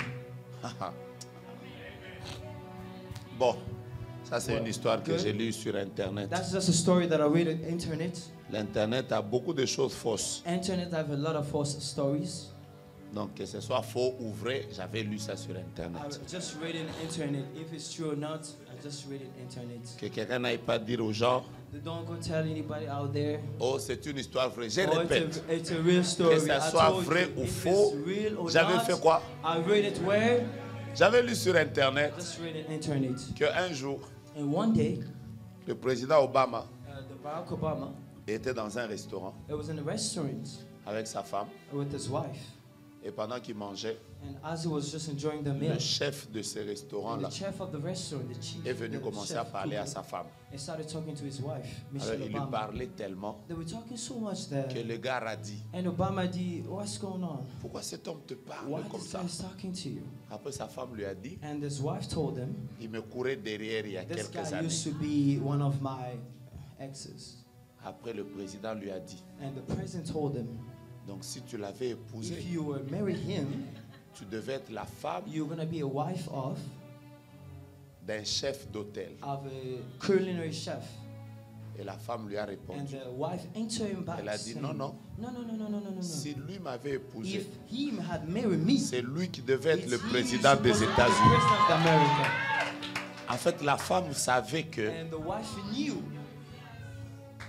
Bon, ça c'est une histoire que
Good.
j'ai lue sur Internet.
That's just a story that I read on internet.
L'Internet a beaucoup de choses fausses.
Internet have a lot of false stories.
Donc que ce soit faux ou vrai, j'avais lu ça sur
I
Internet.
just read it on internet. If it's true or not, I just read it on internet.
Que quelqu'un n'aille pas dire aux gens,
Don't go tell anybody out there.
oh c'est une histoire vraie. Je
Oh, it's,
répète,
a, it's a real story.
que ça
I
soit
told
vrai
you,
ou
if
faux,
it's real or
j'avais
not,
fait quoi?
I read it where?
J'avais lu sur Internet
Just read it on internet.
qu'un jour,
And one day,
le président Obama
uh, the Barack Obama,
était dans un restaurant
it was in a restaurant
avec sa femme
with his wife.
et pendant qu'il mangeait,
And as he was just enjoying the meal,
le chef de ce restaurant-là
the chef of the restaurant, the chief,
est venu
the
commencer
chef
à parler à
cooking,
sa femme.
and started talking to his wife,
Alors
Michelle
il lui
Obama.
parlait tellement
They were talking so much there.
que le gars a dit,
And Obama dit, what's going on?
pourquoi cet homme te parle
Why
comme
this
ça?
guy is talking to you?
Après sa femme lui a dit,
And his wife told him,
il me courait derrière il y a
this
quelques
guy
années.
used to be one of my exes.
Après le président lui a dit,
And the president told him,
donc si tu l'avais épousé,
if you were married him,
tu devais être la femme
you're gonna be a wife of
d'un chef d'hôtel.
of a culinary chef.
Et la femme lui a
And
répondu,
the wife answered him back,
elle a dit,
saying,
non, non,
no, no, no, no, no, no, no, no.
si lui m'avait épousé,
If he had married me,
c'est lui qui devait être
it's
le
he
président
who's
des
supposed to be the
États-Unis.
president of America.
En fait, la femme savait que
And the wife knew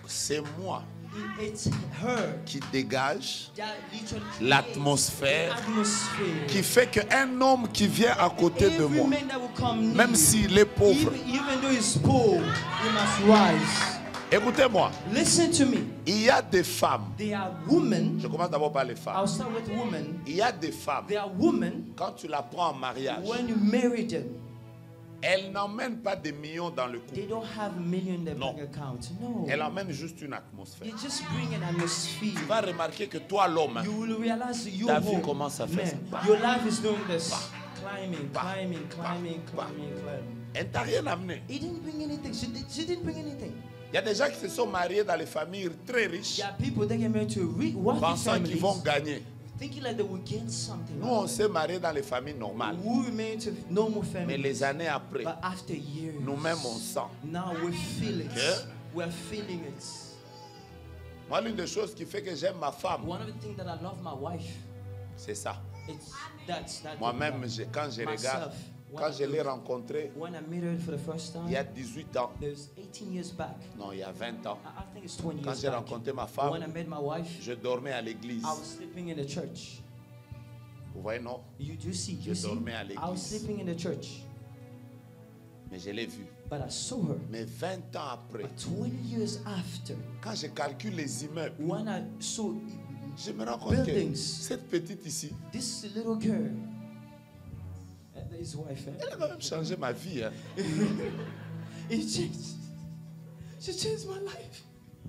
c'est moi
It's her
qui dégage
that literally
l'atmosphère
atmosphere.
qui fait qu'un homme qui vient à côté de
Every
moi,
man that will come
même
near,
s'il est pauvre,
even, even though he's poor, he must rise.
écoutez-moi,
Listen to me.
il y a des femmes,
There are women.
je commence d'abord par les
I'll
femmes,
start with women.
il y a des femmes,
There are women.
quand tu la prends en mariage,
When you marry them,
elle n'emmène pas des millions dans le
they
couple,
don't have a million in their
Non.
bank account. No.
elle emmène juste une atmosphère.
They just bring an atmosphere.
Tu vas remarquer que toi l'homme,
You will realize you
Ta vie
home,
commence à faire
man,
ça.
your life is doing this.
Bah.
Climbing,
Bah.
climbing, climbing,
Bah.
climbing, climbing.
elle t'a rien amené.
He didn't bring anything. She, did, she didn't bring anything.
Il y a des gens qui se sont mariés dans les familles très riches,
There are people that get married to re- wealthy
pensant qu'ils
families,
vont gagner.
thinking like they will gain something.
Nous, on s'est mariés dans les familles normales.
We remain to normal
Mais
families.
les années après,
But after years,
nous-mêmes, on sent.
now we feel it.
Que?
We're feeling it.
Moi, l'une des choses qui fait que j'aime ma femme,
One of the things that I love my wife,
c'est ça.
it's that's that.
Moi-même, j'ai- quand je regarde,
Myself,
quand je l'ai rencontrée,
When I met her for the first time,
il y a dix-huit ans,
it was eighteen years back.
non, il y a vingt ans,
I, I think it's twenty
quand
years
j'ai
back.
rencontré ma
When I
femme,
met my wife,
je dormais à l'église.
I was sleeping in the church.
Vous voyez, non?
You do see,
Je
you see,
dormais à
I was
l'église.
sleeping in the church,
Mais je l'ai vue.
but I saw her.
Mais vingt ans après,
But twenty years after,
quand je calcule les immeubles,
when I saw
je me rends compte que
Buildings.
cette petite ici,
this little girl, uh, his wife, eh?
elle a quand même changé ma vie. Hein.
It changed. She changed my life.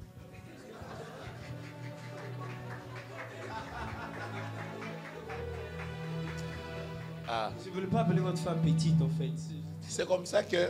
Ah,
Je ne voulais pas appeler votre femme petite en fait.
c'est comme ça que,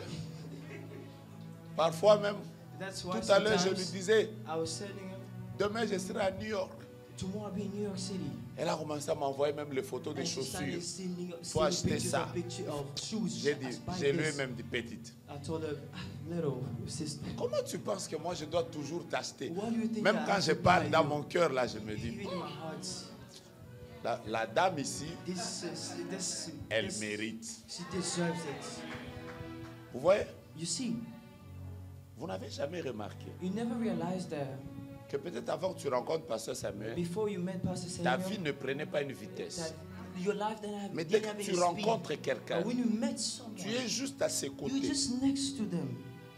parfois même,
That's why
tout à l'heure, je lui
sometimes
disais,
I was telling her,
demain, je serai à New York.
tomorrow I'll be in New York City.
Elle a commencé à m'envoyer même les photos des
And she started
chaussures.
sending,
Faut
sending
acheter
pictures
ça.
of, picture of shoes.
J'ai dit,
Buy
j'ai lui
this.
même dit petite.
I told her, ah, little sister.
Comment tu penses que moi je dois toujours t'acheter?
What do you think
Même
I
quand
have
je
to
parle
buy
dans
you?
mon cœur, là, je me dis,
Even in my heart,
la, la dame ici,
this, is, this,
elle
this,
mérite.
she deserves it.
Vous voyez?
You see,
Vous n'avez jamais remarqué
you never realized that
que peut-être avant que tu rencontres Pasteur Samuel,
before you met Pastor
ta
Samuel,
vie ne prenait pas une vitesse.
that your life didn't have,
Mais dès
didn't
que
have
tu
any speed.
rencontres quelqu'un,
But when you met someone,
tu es juste à ses
you're
côtés.
just next to them,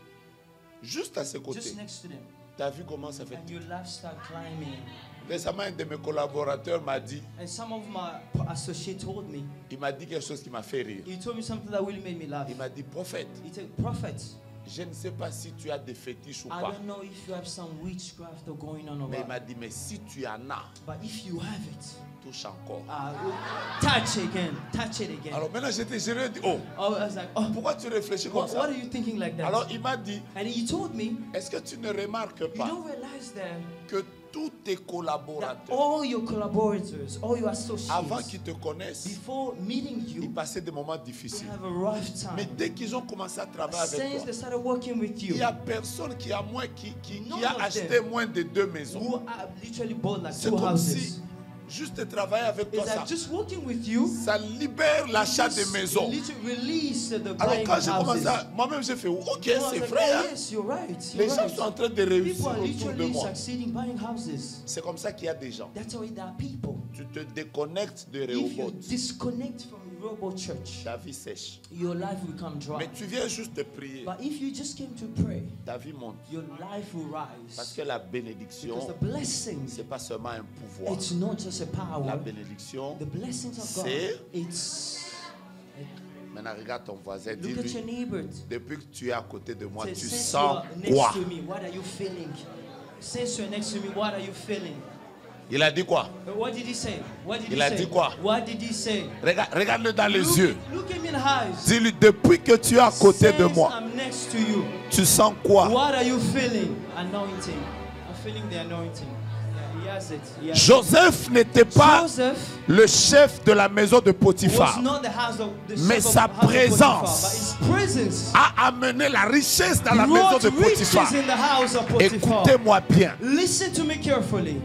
Juste à ses côtés.
just next to them,
Ta vie commence à faire.
and your life start climbing.
Récemment, un de mes collaborateurs m'a dit,
And some of my associates told me,
il m'a dit quelque chose qui m'a fait rire.
he told me something that really made me laugh.
Il m'a dit, prophète,
He said, prophet,
je ne sais pas si tu as des fétiches ou
I
pas.
don't know if you have some witchcraft or going on or
Mais il
what,
m'a dit, mais si tu en as,
but if you have it,
touche encore.
uh, touch again, touch it again.
Alors maintenant, j'étais gêné, dit, oh,
Oh, I was like, oh,
pourquoi tu réfléchis comme
what,
ça?
what are you thinking like that?
Alors il m'a dit,
And he told me,
est-ce que tu ne remarques
you
pas
don't realize that,
que tous tes
that
collaborateurs,
all your collaborators, all your associates,
avant qu'ils te connaissent,
before meeting
ils
you,
passaient des moments
they
difficiles.
have a rough
Mais
time.
dès qu'ils ont commencé à travailler avec
Since
toi,
they started working with
il
you,
n'y a personne qui a, moins, qui, qui, qui
None
a
of
acheté
them.
moins de deux maisons.
who have literally bought like
C'est
two
comme
houses,
si juste travailler avec toi,
is
ça,
that just working with you,
ça libère l'achat des
just
maisons.
literally release the
Alors
buying
quand
of
j'ai commencé
houses.
à... Moi-même j'ai fait, ok,
I was
c'est
like,
vrai.
oh,
Hein?
yes, you're right.
Les
You're
gens
right.
sont en train de réussir
People are
autour de
literally
moi.
succeeding buying houses.
C'est comme ça qu'il y a des gens.
That's how there are people.
Tu te déconnectes de
If you
Rehoboth,
disconnect from Robo Church,
ta vie sèche.
your life will become dry.
Mais tu viens juste te prier,
But if you just came to pray,
ta vie monte.
your life will
Parce
rise.
que la bénédiction,
Because the blessings,
c'est pas seulement un pouvoir.
it's not just a
La
power.
bénédiction,
The blessings of God,
c'est-
it's...
maintenant regarde ton voisin,
Look at your
dis-lui,
neighbor.
depuis que tu es à côté de moi,
Say,
tu
since
sens
you are next
quoi?
to me, what are you feeling? Since you're next to me, what are you feeling?
Il a dit quoi?
But what did he say? What did
Il
he
a
say?
dit quoi?
What did he say?
Regarde, regarde-le dans les
Look,
yeux.
look at me in the eyes.
Dis-lui, depuis que tu es à côté de
Since
moi,
I'm next to you,
tu sens quoi?
what are you feeling? Anointing. I'm feeling the anointing. Yeah, he has it. He has
Joseph n'était
it.
pas
Joseph
le chef de la maison de
was
Potiphar,
not the house of the
Mais
chef of
sa
house of Potiphar,
présence
but his presence
a amené la richesse dans la maison
brought
de
riches
Potiphar.
in the house of Potiphar.
Écoutez-moi bien.
Listen to me carefully.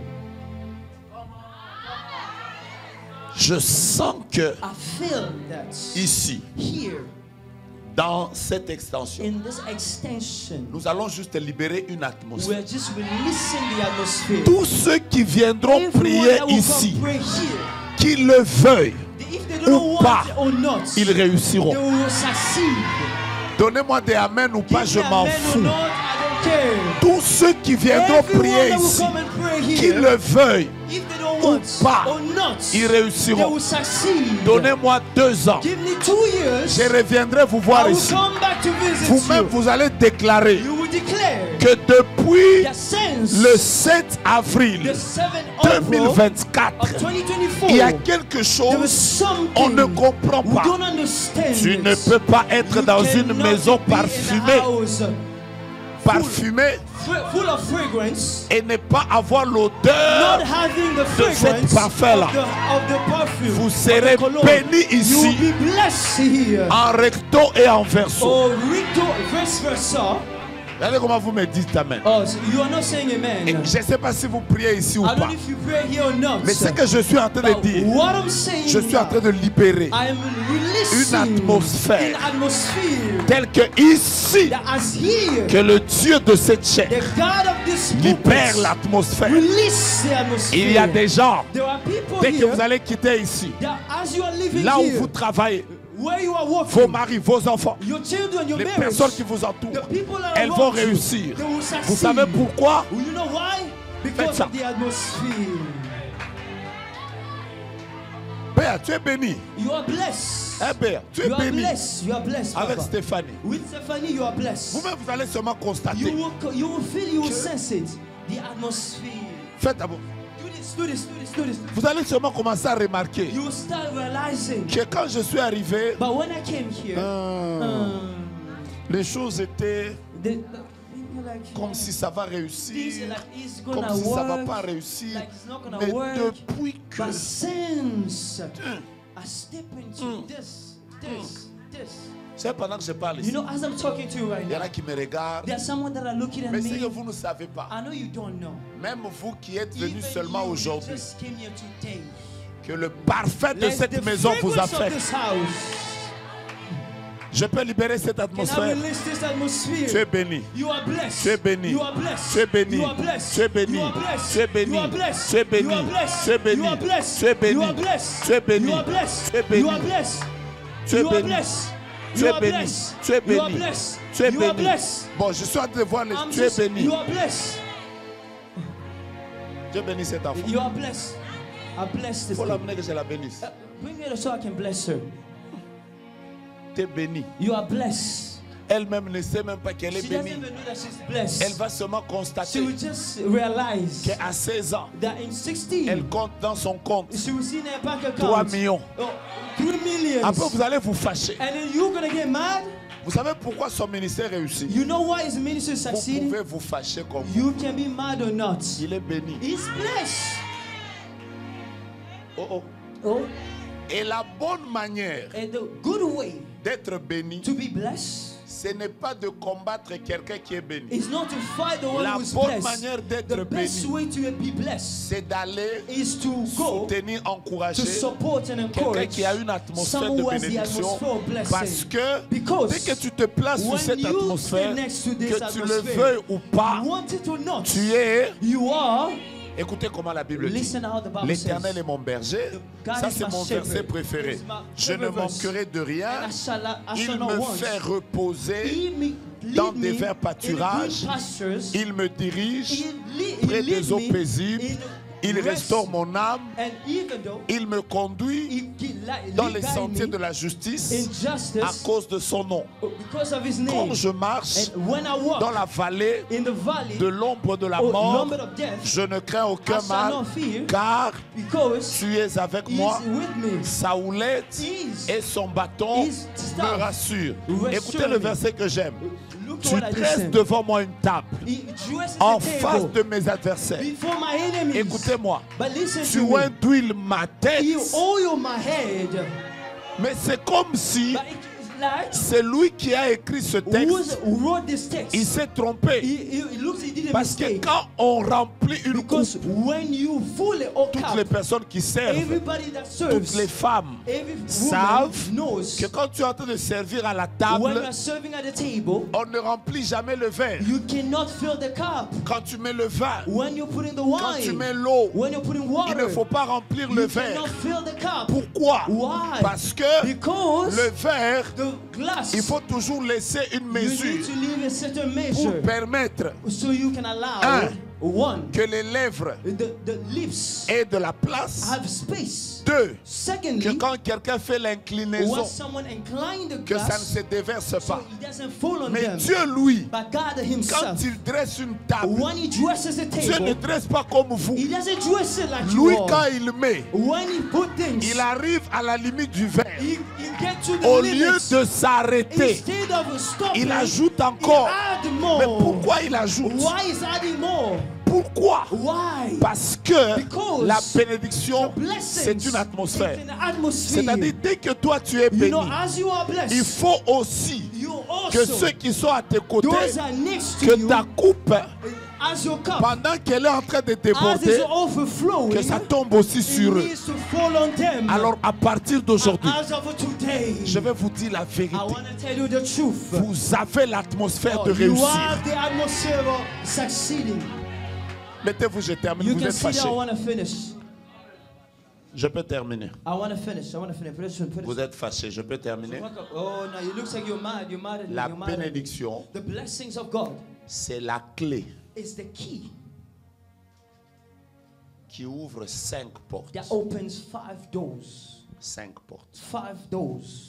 Je sens que
I feel that
ici,
here,
Dans cette extension,
in this extension,
nous allons juste libérer une atmosphère.
we're just releasing the atmosphere.
Tous ceux qui viendront
Everyone
prier
that will
ici,
come pray here,
qu'ils le veuillent
if they don't
ou
want
pas,
it or not,
ils
they
réussiront.
will succeed.
Donnez-moi des amen ou pas,
Give
je
me
m'en
amen or
fous.
not, I don't care.
Tous ceux qui viendront
Everyone
prier
that will
ici,
come and pray here,
qu'ils le veuillent
if they don't
ou
want
pas,
or not,
ils
they
réussiront.
will succeed.
Donnez-moi deux ans.
Give me two years.
Je reviendrai vous voir
I will
ici.
come back to visit
Vous-même,
you.
vous allez déclarer
You will declare
que depuis
that since
le sept avril
the seventh
deux
April
mille vingt-quatre,
of twenty twenty-four,
il y a quelque
there was
chose
something
on ne comprend
we
pas.
don't understand.
Tu ne
it.
peux pas être
You
dans une
cannot
maison
be in a
parfumée,
house
parfumée
full- full of fragrance,
et ne pas avoir
not
l'odeur.
having the
de cette
fragrance
parfum-là.
of the, of the perfume.
Vous
of the
serez
cologne.
bénis
You
ici
will be blessed here.
en recto et en verso.
Or recto, vice versa.
Regardez comment vous me dites amen.
Oh, so you are not saying
Et
amen.
je ne sais pas si vous priez ici ou
I don't
pas.
know if you pray here or not.
Mais ce que je suis en train de
But
dire,
what I'm saying
je suis en train de
now,
libérer
I am releasing
une atmosphère
an atmosphere
telle que ici,
that as here,
que le Dieu de cette
the
chair
God of this
libère
pulpit
l'atmosphère.
release the atmosphere.
Il y a des gens,
There are people
dès que
here
vous allez quitter ici,
that as you are living
là où
here,
vous travaillez,
where you are
vos
working,
maris, vos enfants,
your children, your
les
marriage,
personnes qui vous
the
entourent,
people that are
elles vont
around you,
réussir.
they will succeed.
Vous savez pourquoi?
You know why?
Faites
Because
ça.
of the atmosphere.
Père, tu es béni.
You are blessed.
Eh Père, tu es
You are
béni
blessed. You are blessed,
avec
Papa.
Stéphanie.
With Stephanie, you are blessed.
Vous-même, vous allez seulement
You
constater.
will, co- you will feel, you will
Que-
sense it. The atmosphere.
Faites d'abord.
Do this, do this, do this, do this.
Vous allez seulement commencer à remarquer
You will start realizing.
que quand je suis arrivé,
But when I came here,
euh,
um,
les choses étaient
the, the people like
comme si ça va
this,
réussir,
like it's
comme
gonna
si ça va
work,
pas réussir.
like it's not gonna
Mais
work.
depuis que
But since
Mm.
I step into
Mm.
this, this, this,
c'est pendant que je parle
you
ici,
know, as I'm talking to you right
il y en
now,
a qui me regardent.
there's someone that are looking at
Mais ce que
me.
vous ne savez pas,
I know you don't know.
même vous qui êtes venus
Even
seulement
you, you
aujourd'hui,
just came here today.
que le parfait de
Let the
cette maison vous
fragrance of
affecte.
this house.
Je peux libérer cette
Can I
atmosphère.
release this atmosphere?
Tu es béni.
You are blessed.
Tu es béni.
You are blessed.
Tu es béni.
You are blessed.
Tu es béni.
You are blessed.
Tu es béni.
You are blessed.
Tu es béni.
You are blessed.
Tu es béni.
You are blessed.
Tu es béni.
You are blessed.
Tu es béni.
You are blessed.
Tu es béni.
You are blessed.
Tu es
You are
béni.
blessed.
Tu
You
es
are
béni.
blessed.
Tu es
You are
béni.
blessed.
Tu es
You are
béni.
blessed.
Bon, je suis en train de voir les.
I'm
Tu es
just-
béni.
You are blessed.
Tu es béni cet enfant.
You are blessed. I bless
Il
this.
faut
lady.
l'amener que je la bénisse.
Uh, Bring her so I can bless her.
Tu es béni.
You are blessed.
Elle-même ne sait même pas qu'elle est
She doesn't
bénie.
even know that she's blessed.
Elle va seulement
She
constater
will just realize
qu'à seize ans,
that in sixteen,
elle compte dans son compte
she will see in her bank account
trois millions.
oh, three millions.
Après, vous allez vous fâcher.
And then you're gonna get mad.
Vous savez pourquoi son ministère réussit?
You know why his ministry is
Vous
succeeding?
pouvez vous fâcher comme vous.
You can be mad or not.
Il est béni.
He's blessed.
Oh, oh.
Oh,
Et la bonne manière
and the good way
d'être béni,
to be blessed
ce n'est pas de combattre quelqu'un qui est béni.
is not to fight the one
La
who's
bonne
blessed.
manière d'être
The best
béni,
way to be blessed
c'est d'aller
is to go
soutenir,
to
encourager
support and
quelqu'un
encourage
qui a une atmosphère
someone
de
who has the
bénédiction.
atmosphere of blessing.
Parce que
Because
dès que tu te places sur
when
cette
you
atmosphère,
stay next to
que
this
tu le
atmosphere,
veuilles ou pas,
want it or not,
tu es.
you are.
Écoutez comment la Bible dit.
Listen how the Bible
L'Éternel
says.
est mon berger.
God
Ça,
is
c'est
my
mon
shepherd.
verset préféré.
It's my
Je ne
favorite verse.
manquerai de rien.
And I shall, I
Il
shall not
me
want.
fait reposer
Lead me, lead
dans
me
des verts
in
pâturages.
green pastures.
Il me dirige
He lead-
près
he lead
des eaux
me
paisibles.
in
Il
rest.
restaure mon âme.
And even though
Il me conduit
he, he, li-
dans
lead
les
guide
sentiers
me
de la justice
in
à
justice
cause de son nom.
because of his name.
Quand je marche
And when I walk
dans la vallée
in the valley
de l'ombre de la
or
mort,
lumber of death,
je ne crains aucun
I shall
mal,
not fear,
car
because
tu es avec
he
moi.
is with me.
Sa houlette
His-
et son bâton
his
me
staff
rassurent.
reassure
Écoutez le
me.
verset que j'aime.
Look to
Tu
what I just
dresses
said.
devant moi une table
He dresses
en
the
face
table
de mes adversaires.
before my enemies.
Écoutez-moi.
But listen
Tu
to me.
induis ma tête,
You oil my head.
mais c'est comme si
But it,
like
c'est lui qui a écrit ce texte.
who wrote this text.
Il s'est trompé.
He, he, it looks he did a
Parce que
mistake.
quand on remplit une coupe,
Because when you fully or
toutes les personnes qui servent,
everybody that serves,
toutes les femmes
every
savent
woman knows
que quand tu es en train de servir à la
when
table,
you are serving at the table,
on ne remplit jamais le verre.
you cannot fill the cup.
Quand tu mets le vin,
When you put in the
quand tu
wine,
mets l'eau,
when you put in
il
water,
ne faut pas remplir le
you
verre.
cannot fill the cup.
Pourquoi?
Why?
Parce que
Because
le verre,
the glass,
il faut toujours laisser une
you
mesure
need to leave a certain
pour
measure
permettre
so you can allow
Un.
one,
que les lèvres
the, the lips
aient de la place.
have space.
Deux, que
Secondly,
quand quelqu'un fait l'inclinaison,
when someone incline the
que ça ne
glass,
se déverse
so
pas.
it doesn't fall on
Mais
them.
Dieu, lui,
But God
quand
himself,
il dresse une table,
when he dresses a
Dieu ne
table,
dresse pas comme vous.
he doesn't dress it like
Lui,
you are.
quand il met,
When he put things,
il arrive à la limite du verre.
he, he get to the
Au lieu
limits.
de s'arrêter,
Instead of stopping,
il ajoute
he
encore.
add more.
Mais pourquoi il ajoute?
Why is adding more?
Pourquoi?
Why?
Parce que
Because
la bénédiction,
the blessings,
c'est une atmosphère.
it's an atmosphere.
C'est-à-dire, dès que toi tu es
You
béni,
know, as you are blessed,
il faut aussi
you
que
also,
ceux qui sont à tes côtés,
those are next to
que
you,
ta coupe,
as your cup,
pendant qu'elle est en train de
as
déborder,
it's overflowing,
que ça tombe aussi
it
sur eux.
needs to fall on them.
Alors à partir d'aujourd'hui,
As of today,
je vais vous dire la vérité.
I want to tell you the truth.
Vous avez l'atmosphère
Oh,
de
you
réussir.
have the atmosphere of succeeding.
Mettez-vous, je termine.
You
Vous
can
êtes
see that I
fâchés.
want to finish.
Je peux terminer.
I want to finish. I want to finish. Finish, finish.
Vous êtes fâchés. Je peux terminer.
Oh, no, it looks like you're mad. You're mad at me.
La
You're mad at me.
bénédiction,
The blessings of God
c'est la clé
is the key
qui ouvre cinq portes.
that opens five doors.
Cinq portes.
Five doors.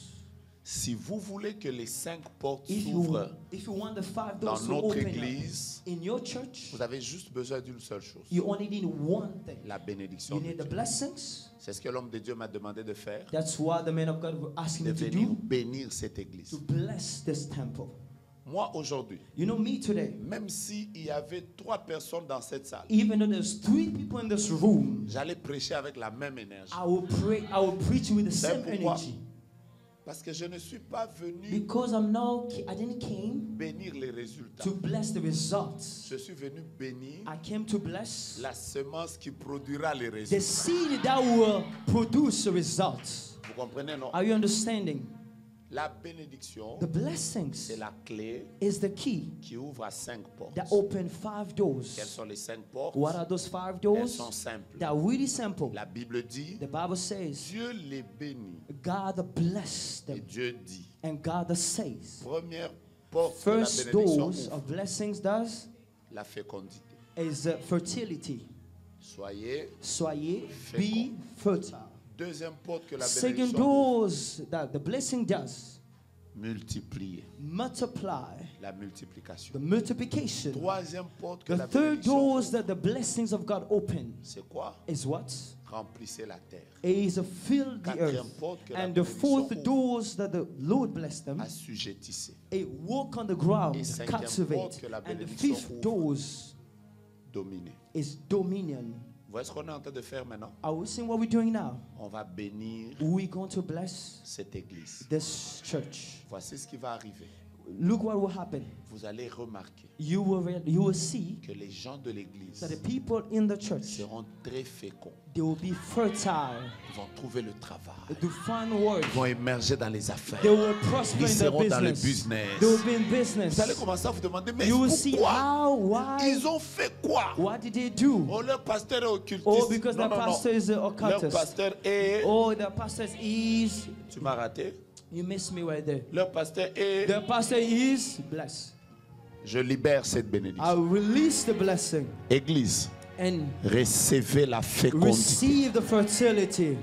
Si vous voulez que les cinq portes
If you,
s'ouvrent
if you want the five
dans
doors to
notre
open
église,
up in your church,
vous avez juste besoin d'une seule chose.
you only need one thing.
La bénédiction
You
de
need the
Dieu.
blessings.
C'est ce que l'homme de Dieu m'a demandé de faire,
That's what the man of God will ask
de
me to
venir
do,
bénir cette église.
to bless this temple.
Moi, aujourd'hui,
You know me today,
même s'il y avait trois personnes dans cette salle,
even though there's three people in this room,
j'allais prêcher avec la même énergie.
I will pray, I will preach with the
Savez
same
pourquoi?
energy.
Parce que je ne suis pas venu
Because I'm now, I didn't came
bénir les résultats.
to bless the results.
Je suis venu bénir
I came to bless
la semence qui produira les
the
résultats.
seed that will produce the results.
Vous comprenez, non?
Are you understanding?
La bénédiction,
The blessings
c'est la clé
is the key
qui ouvre à cinq portes.
that open five doors.
Quelles sont les cinq portes?
What are those five
Elles
doors?
sont simples.
They're really simple.
La Bible dit,
The Bible says
Dieu les bénit.
God bless
Et
them,
Dieu dit,
and God says
première porte de la
first
bénédiction
doors
ouvre,
of blessings does
la fécondité.
is uh, fertility.
Soyez.
Soyez be fertile.
Deuxième porte que la
Second
bénédiction ouvre,
doors that the blessing does
multiplier.
multiply,
La multiplication.
the multiplication.
Troisième porte que
The
la
third
bénédiction
doors
ouvre,
that the blessings of God open
c'est quoi?
is what?
Remplissez la terre.
Is fill the
Quatrième
earth.
porte que la
And the
bénédiction
fourth
ouvre,
doors that the Lord bless them,
assujettissez.
it walk on the ground,
Et cinquième
cultivate.
porte que la
And the
bénédiction
fifth
ouvre,
doors
Dominez.
is dominion.
Vous voyez ce qu'on est en train de faire maintenant?
Are we seeing what we're doing now?
On va bénir
We're going to bless
cette église.
this church.
Voici ce qui va arriver.
Look what will happen.
Vous allez remarquer
You will, re- you will see
que les gens de l'église
that the people in the church,
seront très féconds.
they will be fertile
Ils vont trouver le travail.
to find work.
Ils vont émerger dans les affaires.
They will prosper
Ils
in their
seront dans le
business.
business.
They will be in business.
Vous allez commencer à vous demander, mais
You will see
pourquoi?
how, why,
Ils ont fait quoi?
what did they do?
Oh, leur pasteur est occultiste.
Oh, because
non,
the
non, non.
pastor is an
Leur
occultist.
pasteur est...
Oh, the pastor is.
Tu m'as raté.
You missed me right there.
Leur pasteur est...
The pastor is blessed.
Je libère cette bénédiction.
I release the blessing
Église,
and
recevez la fécondité.
receive the fertility.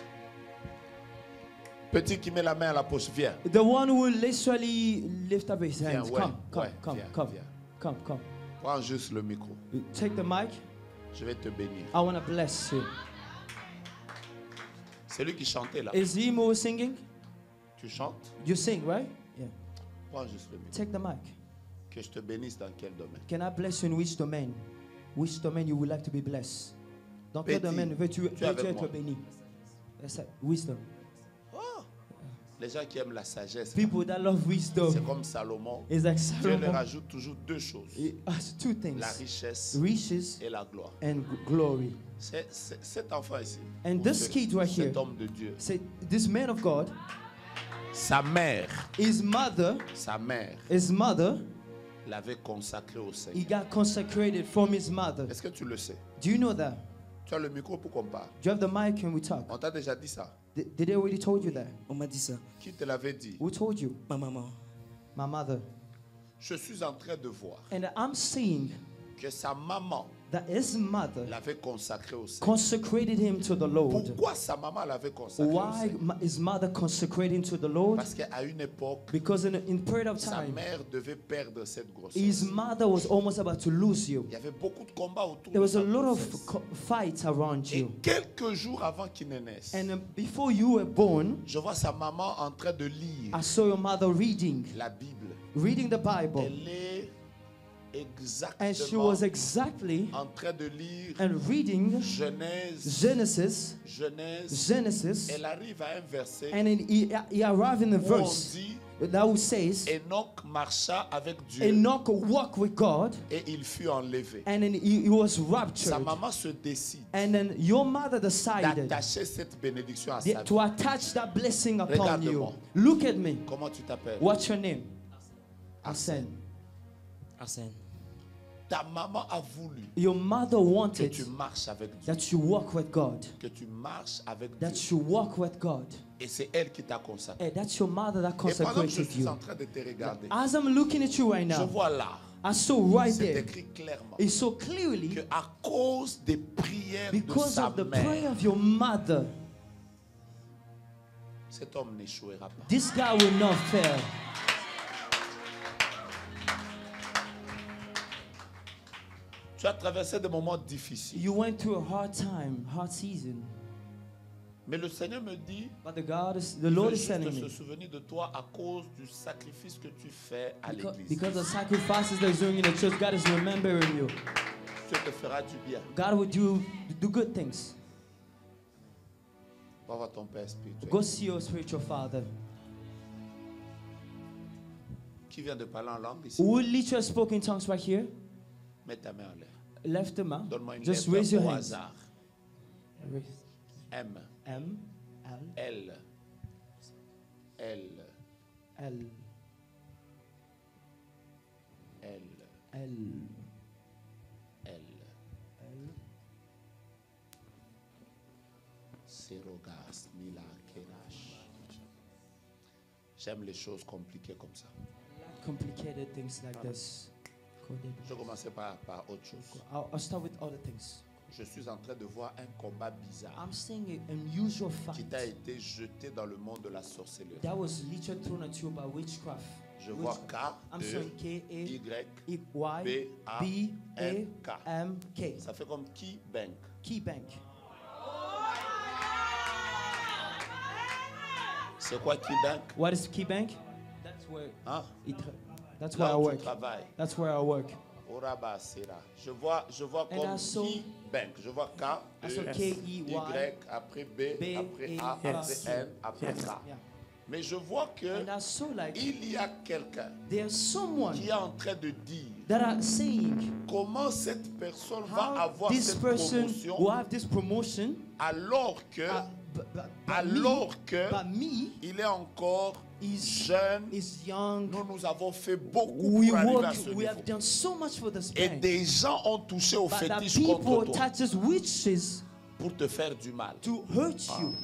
Petit qui met la main à la poche, viens.
The one who will literally lift up his hands.
ouais,
Come, come,
ouais,
come,
viens,
come,
viens.
come, come.
Prends juste le micro.
Take the mic.
Je vais te bénir.
I want to bless you.
C'est lui qui chantait là.
Is he more singing?
Tu chantes?
You sing, right? Yeah.
Prends juste le micro.
Take the mic.
Que je te bénisse dans quel domaine?
Can I bless you in which domain? Which domain you would like to be blessed? Dans quel
Petit,
domaine veux-tu
tu es
veux-tu
avec
être
moi.
béni? That's it. Wisdom.
Oh, Les gens qui aiment la sagesse,
People that love wisdom.
c'est comme Salomon.
It's like
Dieu leur
Solomon.
ajoute toujours deux choses.
It has two things.
La richesse
Riches
et la gloire.
and g- glory.
C'est, c'est- cet enfant ici,
And
ou
this
ce-
kid right
cet
here,
homme de Dieu,
say, this man of God,
sa mère,
his mother,
sa mère
his mother,
l'avait consacré au
he
Seigneur.
got consecrated from his mother.
Est-ce que tu le sais?
Do you know that?
Tu as le micro pour qu'on parle.
Do you have the mic and we talk?
On t'a déjà dit ça.
Did, did they already told you that?
On m'a dit ça.
Qui te l'avait dit?
Who told you?
Ma maman.
My mother.
Je suis en train de voir
And I'm seeing
que sa maman
that his mother
l'avait consacré au Seigneur.
consecrated him to the Lord.
Pourquoi sa maman l'avait consacré au
Why
Seigneur?
ma- his mother consecrated him to the Lord?
Parce qu'à une époque,
Because in a in period of
sa
time,
mère devait perdre cette grossesse.
his mother was almost about to lose you.
Il y avait beaucoup de combats autour
There
de
was
sa
a lot
grossesse.
of co- fights around
Et
you.
quelques jours avant qu'il ne naisse,
And uh, before you were born,
je vois sa maman en train de lire
I saw your mother reading,
la Bible.
reading the Bible.
Elle est
And she
exactement
was exactly
en train de lire
and reading
Genèse.
Genesis,
Genèse.
Genesis,
Elle arrive à un verset
and then he, he arrived in the
où on
verse
dit
that who says,
Enoch marcha avec Dieu
Enoch walked with God,
et il fut enlevé.
and then he, he was
Sa
raptured.
maman se décide
And then your mother decided
d'attacher cette bénédiction à
the-
sa
to
vie.
attach that blessing upon you.
Regarde-moi.
Look at me.
Comment tu t'appelles?
What's your name? Asen.
Arsène.
Ta maman a voulu
Your mother
que
wanted
tu marches avec Dieu,
that you walk with God.
que tu marches avec
That
Dieu.
you walk with God.
Et c'est elle qui t'a consacré.
Hey, that's your mother that
Et pendant que je
consecrated
suis
you.
en train de te regarder,
As I'm looking at you right
je
now,
vois là,
I saw right
c'est
there,
écrit clairement
it's so clearly
que à cause des prières de
because
sa
of the
mère,
prayer of your mother,
cet homme n'échouera pas.
this guy will not fail.
Tu as traversé des moments difficiles,
You went through a hard time, hard season,
mais le Seigneur me dit,
but the God is, the
il
Lord
veut
is
juste
telling
se
me
souvenir de toi à cause du sacrifice que tu fais à
because,
l'église.
because the sacrifices that he's doing in the church, God is remembering you.
Dieu te fera du bien.
God will do do good things.
Va voir ton Père spirituel.
Go see your spiritual father.
Qui vient de parler en langue ici?
Who literally spoke in tongues right here?
Mets ta main en l'air.
Left the man.
Donne-moi une
Just
lettre
raise your
au
hands.
hasard. M,
M L
L, L,
L
L,
L
L.
L.
Sérogas, Mila, Kenash. J'aime les choses compliquées comme ça.
Complicated things like this.
Je vais commencer par, par autre chose.
I'll, I'll start with other things.
Je suis en train de voir un combat bizarre
I'm seeing an unusual
qui
fight
t'a été jeté dans le monde de la sorcellerie.
that was literally thrown at you by witchcraft.
Je vois K,
I'm
E,
showing K A
Y,
E Y
B, A,
B A
N, K.
M K.
Ça fait comme Key Bank.
Key Bank.
C'est quoi Key Bank?
What is Key Bank? That's where
Hein?
it, that's where I
Là où tu
work.
travailles.
That's where I work.
Oraba Sera. Je vois, je vois
And
comme
I saw-
Key Bank. Je vois K,
I saw
E,
K E Y,
Y, après B,
B,
après
A,
A, après
yes.
N, après
Yes.
K.
Yeah.
Mais je vois que
And I saw like
il y a quelqu'un
there's someone
qui est en train de dire
that are saying
comment cette personne va
how
avoir
this
cette
person
promotion
will have this promotion
alors que,
uh, but, but, but
alors
me,
que
but me
il est encore
is
jeune.
is young.
Nous, nous avons fait beaucoup
We
pour arriver à
work,
ce
we
niveau.
have done so much for this
Et
man.
des gens ont touché au
But the
fétiche
people
contre toi
touches witches
pour te faire du mal.
to hurt you.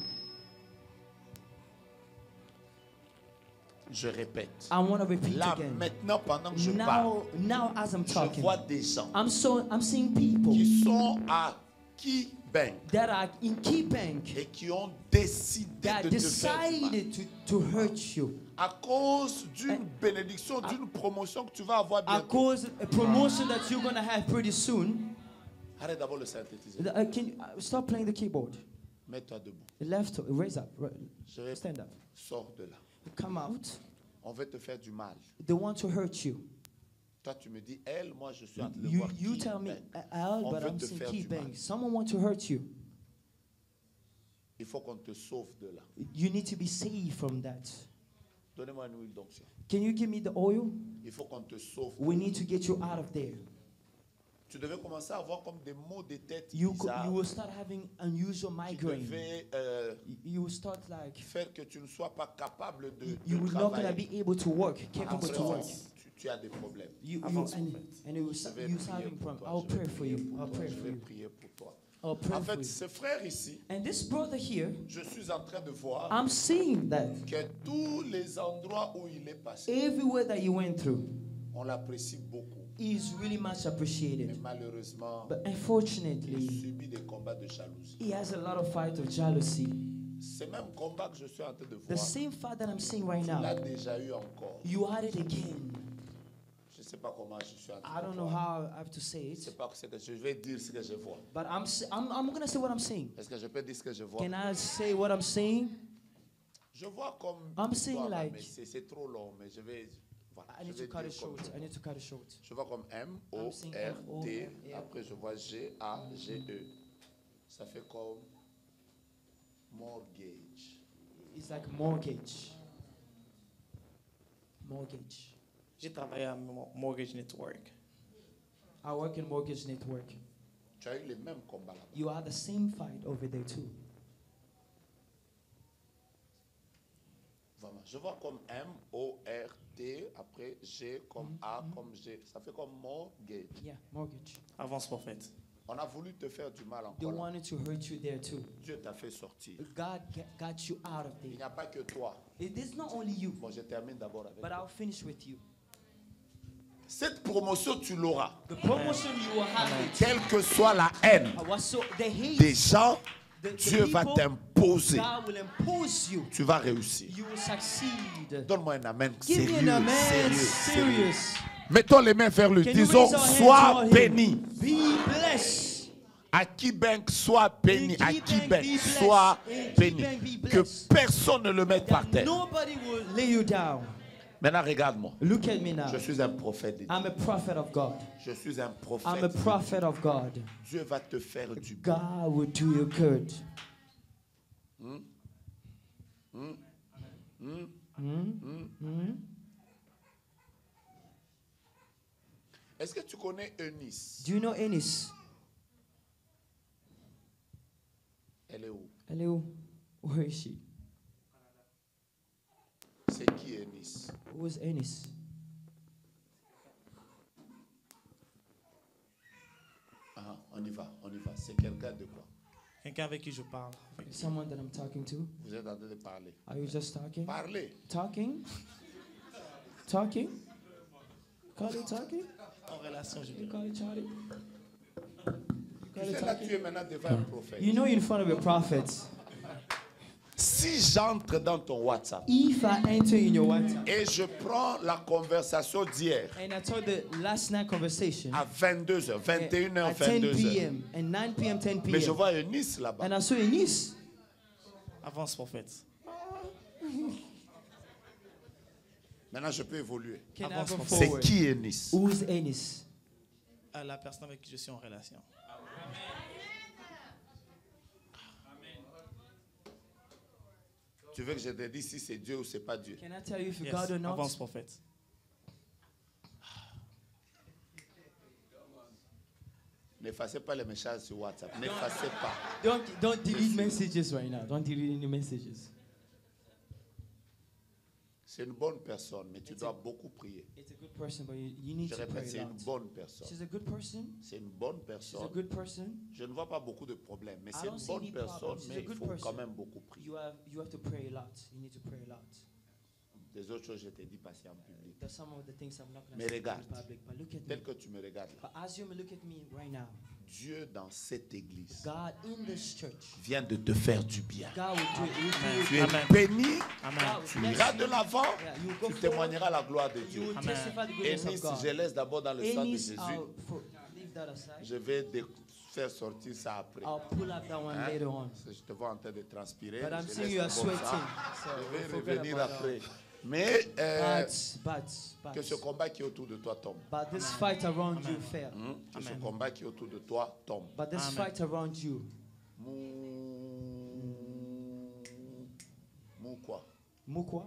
Je répète.
I want to repeat
Là,
again.
maintenant, pendant que je parle,
Now, now as I'm
je
talking,
vois des gens
I'm so I'm seeing people
qui sont à Key Bank
that are in Key Bank
et qui ont décidé
that
de te faire du mal.
decided to, to hurt you.
À cause d'une bénédiction, d'une promotion que tu vas avoir
I
bientôt.
cause a promotion that you're gonna have pretty soon.
Arrête d'abord le synthétiser.
Uh, can you uh, stop playing the keyboard?
Mets-toi debout.
Left, raise up, ra-
Je vais
stand up.
sors de là.
Come out.
On veut te faire du mal.
They want to hurt you.
Toi, tu me dis, elle, moi, je suis en train de
You
voir
you
Key
tell me,
Bank.
Al,
On
but
veut
I'm
te
seeing
faire
Key
du mal.
Bank. Someone want to hurt you.
Il faut qu'on te sauve de là.
You need to be saved from that.
Donnez-moi une huile d'onction.
Can you give me the oil?
Il faut qu'on te sauve.
We need to get you out of there.
Tu devais commencer à avoir comme des maux de tête
You, co-
bizarres
you will start having unusual
qui
migraine.
devaient euh,
You- You will start like,
faire que tu ne sois pas capable de,
you
de
will not gonna
travailler.
be able to work, capable
Après,
to work.
tu, tu as des problèmes.
You, you,
Avance,
and,
prophète.
and you will
Je
start
vais
you
prier
having
pour
problem.
toi.
I'll
Je vais
pray for
prier
you.
pour
I'll
toi.
pray
Je
for
vais
you.
prier pour toi.
I'll pray
En
for
fait,
you.
ce frère ici,
And this brother here,
je suis en train de voir
I'm seeing that
que tous les endroits où il est passé,
everywhere that you went through
on l'apprécie beaucoup.
is really much
Mais
appreciated.
malheureusement,
But
il
unfortunately,
subit des combats de jalousie.
he has a lot of fight of jealousy.
Ce même combat que je suis en train de
The
voir,
same fight that I'm seeing right
tu l'as
now,
déjà eu encore.
you had it again.
Je ne sais pas comment je suis en train
I
de
don't know
voir.
how I have to say
Je
it,
sais pas ce que je vais dire, ce que je vois.
but I'm s- I'm, I'm gonna say what I'm saying.
Est-ce que je peux dire ce que je vois?
Can I say what I'm saying?
Je vois comme
I'm
une
saying
histoire,
like-
mais c'est c'est trop long, mais je vais. Voilà,
I
je
need to
vais
cut
dire
it
comme
short.
je
I
vois.
need to cut it short.
Je vois comme M, O,
I'm saying
R,
M, O,
T.
R,
Après, je vois G, A, G, E. Ça fait comme mortgage.
It's like mortgage. Mortgage.
J'ai travaillé à Mo- Mortgage Network.
I work in mortgage network.
Tu as eu les mêmes combats là.
You had the same fight over there too.
Vraiment. Je vois comme M, O, R, T. Après, G, comme A, comme G. Ça fait comme mortgage.
Yeah, mortgage.
Avance, prophète.
On a voulu te faire du mal
They
encore. là.
wanted to hurt you there too.
Dieu t'a fait sortir.
God ga- got you out of
Il n'y
there.
a pas que toi.
It is not only you,
Bon, je termine d'abord avec
but
toi.
I'll finish with you.
Cette promotion, tu l'auras.
The promotion you will have it.
Quelle que soit la haine
Uh, what's so the hate,
des gens,
the, the
Dieu va
people,
t'imposer.
God will impose you.
Tu vas réussir.
You will succeed.
Donne-moi un amen
Give
sérieux,
me an amen.
sérieux, sérieux.
Serious.
Mettons les mains vers lui.
Can you
Disons,
raise our hands
sois
for him?
béni.
Be blessed.
À qui Bank, sois béni.
In
À
Key
qui
Bank,
Bank,
be blessed.
sois
In Key
béni.
Bank, be
Que
blessed.
personne ne le mette par
That
terre.
nobody will lay you down.
Maintenant, regarde-moi.
Look at me now.
Je suis un prophète de Dieu.
I'm a prophet of God.
Je suis un
I'm a
prophète. de Dieu.
prophet of God.
Dieu va te faire du bien.
God will do you good.
Hmm? Hmm?
Hmm?
Hmm?
Hmm?
Est-ce que tu connais Eunice?
Do you know Ennis?
Elle est où?
Hello. Where is she?
C'est qui Eunice?
Who is Ennis?
Ah, on y va, on y va. C'est quelqu'un de quoi?
Quelqu'un avec qui je parle. Avec-
Someone that I'm talking to.
Vous êtes en train de parler.
Are you just talking?
Parlez.
Talking? Talking? Call it talking?
En relation, je
You
dirais.
call it Charlie? You
Tu
call it
sais, là, tu
talking?
es maintenant devant un prophète.
You know you're in front of a prophet.
Si j'entre dans ton WhatsApp
If I enter in your WhatsApp
et je prends la conversation d'hier
and I told the last night conversation
à vingt-deux heures, vingt et une heures,
at ten
vingt-deux
p
heures,
m and nine p m, ten p
mais je
m
vois Eunice là-bas.
and I saw Eunice.
Avance, prophète.
Maintenant, je peux évoluer.
Can I
Avance,
go
prophet.
C'est
forward?
qui Eunice?
Who is Eunice?
À la personne avec qui je suis en relation.
Tu veux que je te dise si c'est Dieu ou c'est pas Dieu?
Can I tell you if you
Yes.
God or not?
Avance, prophète.
N'effacez pas les messages sur WhatsApp. N'effacez pas.
Don't don't delete messages right now. Don't delete any messages.
C'est une bonne personne, mais tu dois beaucoup prier.
It's a good person, but you, you need
Je
to
répète,
pray
c'est
a
une
lot.
bonne personne.
She's a good person.
C'est une bonne
She's a
personne.
good person.
Je ne vois pas beaucoup de problèmes, mais
I
c'est
don't
une
see
bonne
any
personne,
problems. She's a
mais il
good
faut
person.
quand même beaucoup prier.
You have you have to pray a lot. You need to pray a lot.
Des autres choses, je t'ai dit passer en public.
There's some of the things I'm not going
Mais
to say
regarde.
in public, but look at me.
Tel que tu me regardes là,
But as you look at me right now,
Dieu dans cette église
God in this church,
vient de te faire du bien.
God will do it. He will do
Tu
it.
es
Amen.
béni,
Amen.
God
tu
will bless
iras
you.
de l'avant,
Yeah, you will go
tu
forward.
témoigneras la gloire de
You
Dieu.
will
Amen.
testify the goodness
Eunice,
of
je
God.
laisse d'abord dans le sang de
Eunice,
Jésus.
I'll for, leave that aside.
Je vais dé- faire sortir ça après.
I'll pull up that one
Hein?
later on.
Je te vois en train de transpirer.
But I'm
Je
seeing
laisse
you are
d'abord
sweating.
ça.
So
Je vais
we'll forget
revenir
about
après.
that.
Mais euh,
But, but, but,
que ce combat qui est autour de toi tombe.
but this fight around you fail.
Hein? Que ce
Amen.
combat qui est autour de toi tombe.
But this
Amen.
fight around you,
Mou-
Mot quoi?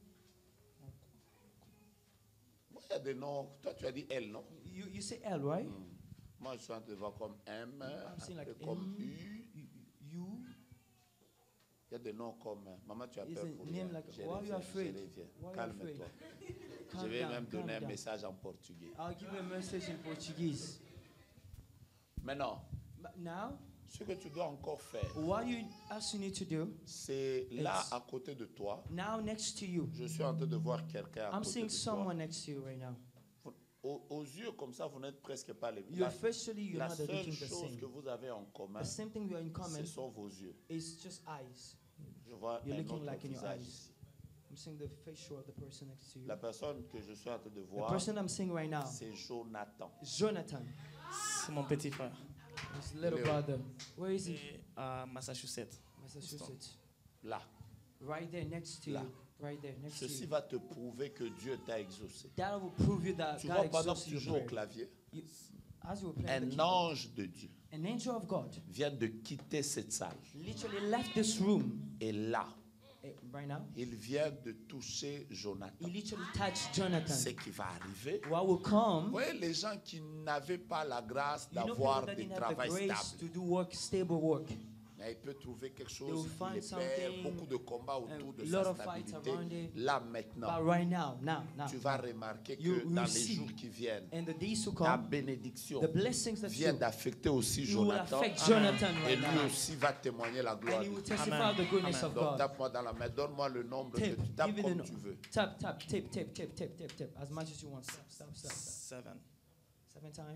Moi, il y a des noms. Toi, tu as dit L, non?
You, you say L, right?
Mm. Moi, je suis en train de voir comme M,
I'm saying
un
like
peu comme
M,
U.
U.
Il y a des noms comme... Maman, tu as
Is
peur
a
pour
name
rien.
like-
Je
why are you
reviens,
afraid?
je reviens.
Why are you
Calme-toi.
Calm
Je vais
down,
même
calm
donner un
down.
message en portugais.
I'll give you a message in Portuguese.
Maintenant,
But now,
ce que tu dois encore faire,
what you else you need to do?
c'est là
It's-
à côté de toi.
Now next to you,
Je suis en train de voir quelqu'un à
I'm
côté
seeing
de
someone
toi.
next to you right now.
Vous- Aux, aux yeux comme ça, vous n'êtes presque pas les
You
La,
officially you're
la
not
seule
looking the
chose
same.
que vous avez en commun,
The same thing we are in common
ce sont vos yeux.
is just eyes.
Je vois
You're
un
looking
autre
like in your
visage
eyes.
ici.
I'm seeing the facial of the person next to you.
La personne que je suis en train de
The
voir,
person I'm seeing right now,
c'est Jonathan.
Jonathan,
C'est mon petit frère.
his little
Leo.
brother. Where is he?
Et à Massachusetts.
Massachusetts.
Là.
Right there next to
Là.
you. Right there next to
Ceci
you.
va te prouver que Dieu t'a exaucé.
That will prove you that
Tu
God
vois, pendant que
exaucts
tu
your
joues au
prayer.
clavier,
You, as you were playing the
un
keyboard,
ange de Dieu
an angel of God
vient de quitter cette salle.
literally left this room
Et là,
eh, right now.
il vient de toucher
He
Jonathan.
literally touched Jonathan.
Ce qui va arriver.
What will
Vous
come?
voyez, les gens qui n'avaient pas la grâce
You know, people
d'avoir
that
des
didn't have the
travail
grace
stable,
to do work, stable work.
mais il peut trouver quelque
will
chose qui
find
les perd,
something,
beaucoup de combats autour
a
de
lot
sa
of fights around
stabilité.
it.
Là,
But
maintenant,
right now, now, now,
tu vas remarquer
you
que dans les
receive.
jours qui viennent,
and the days to
ta
come,
bénédiction
the blessings that
vient
you,
d'affecter aussi
you will
Jonathan.
affect Jonathan
Et
right
lui
now.
aussi va témoigner la gloire
And
de
he will
Dieu.
testify
Amen.
of the goodness
Amen.
of
Donc
God.
tape-moi dans la main, donne-moi le nombre que
Tape,
tu tapes
give it
comme
a
tu
no-
veux.
tap, tap, tape, tape, tape, tape, tape, tape, as much as you want. Stop, stop, stop, stop.
Seven.
Seven time.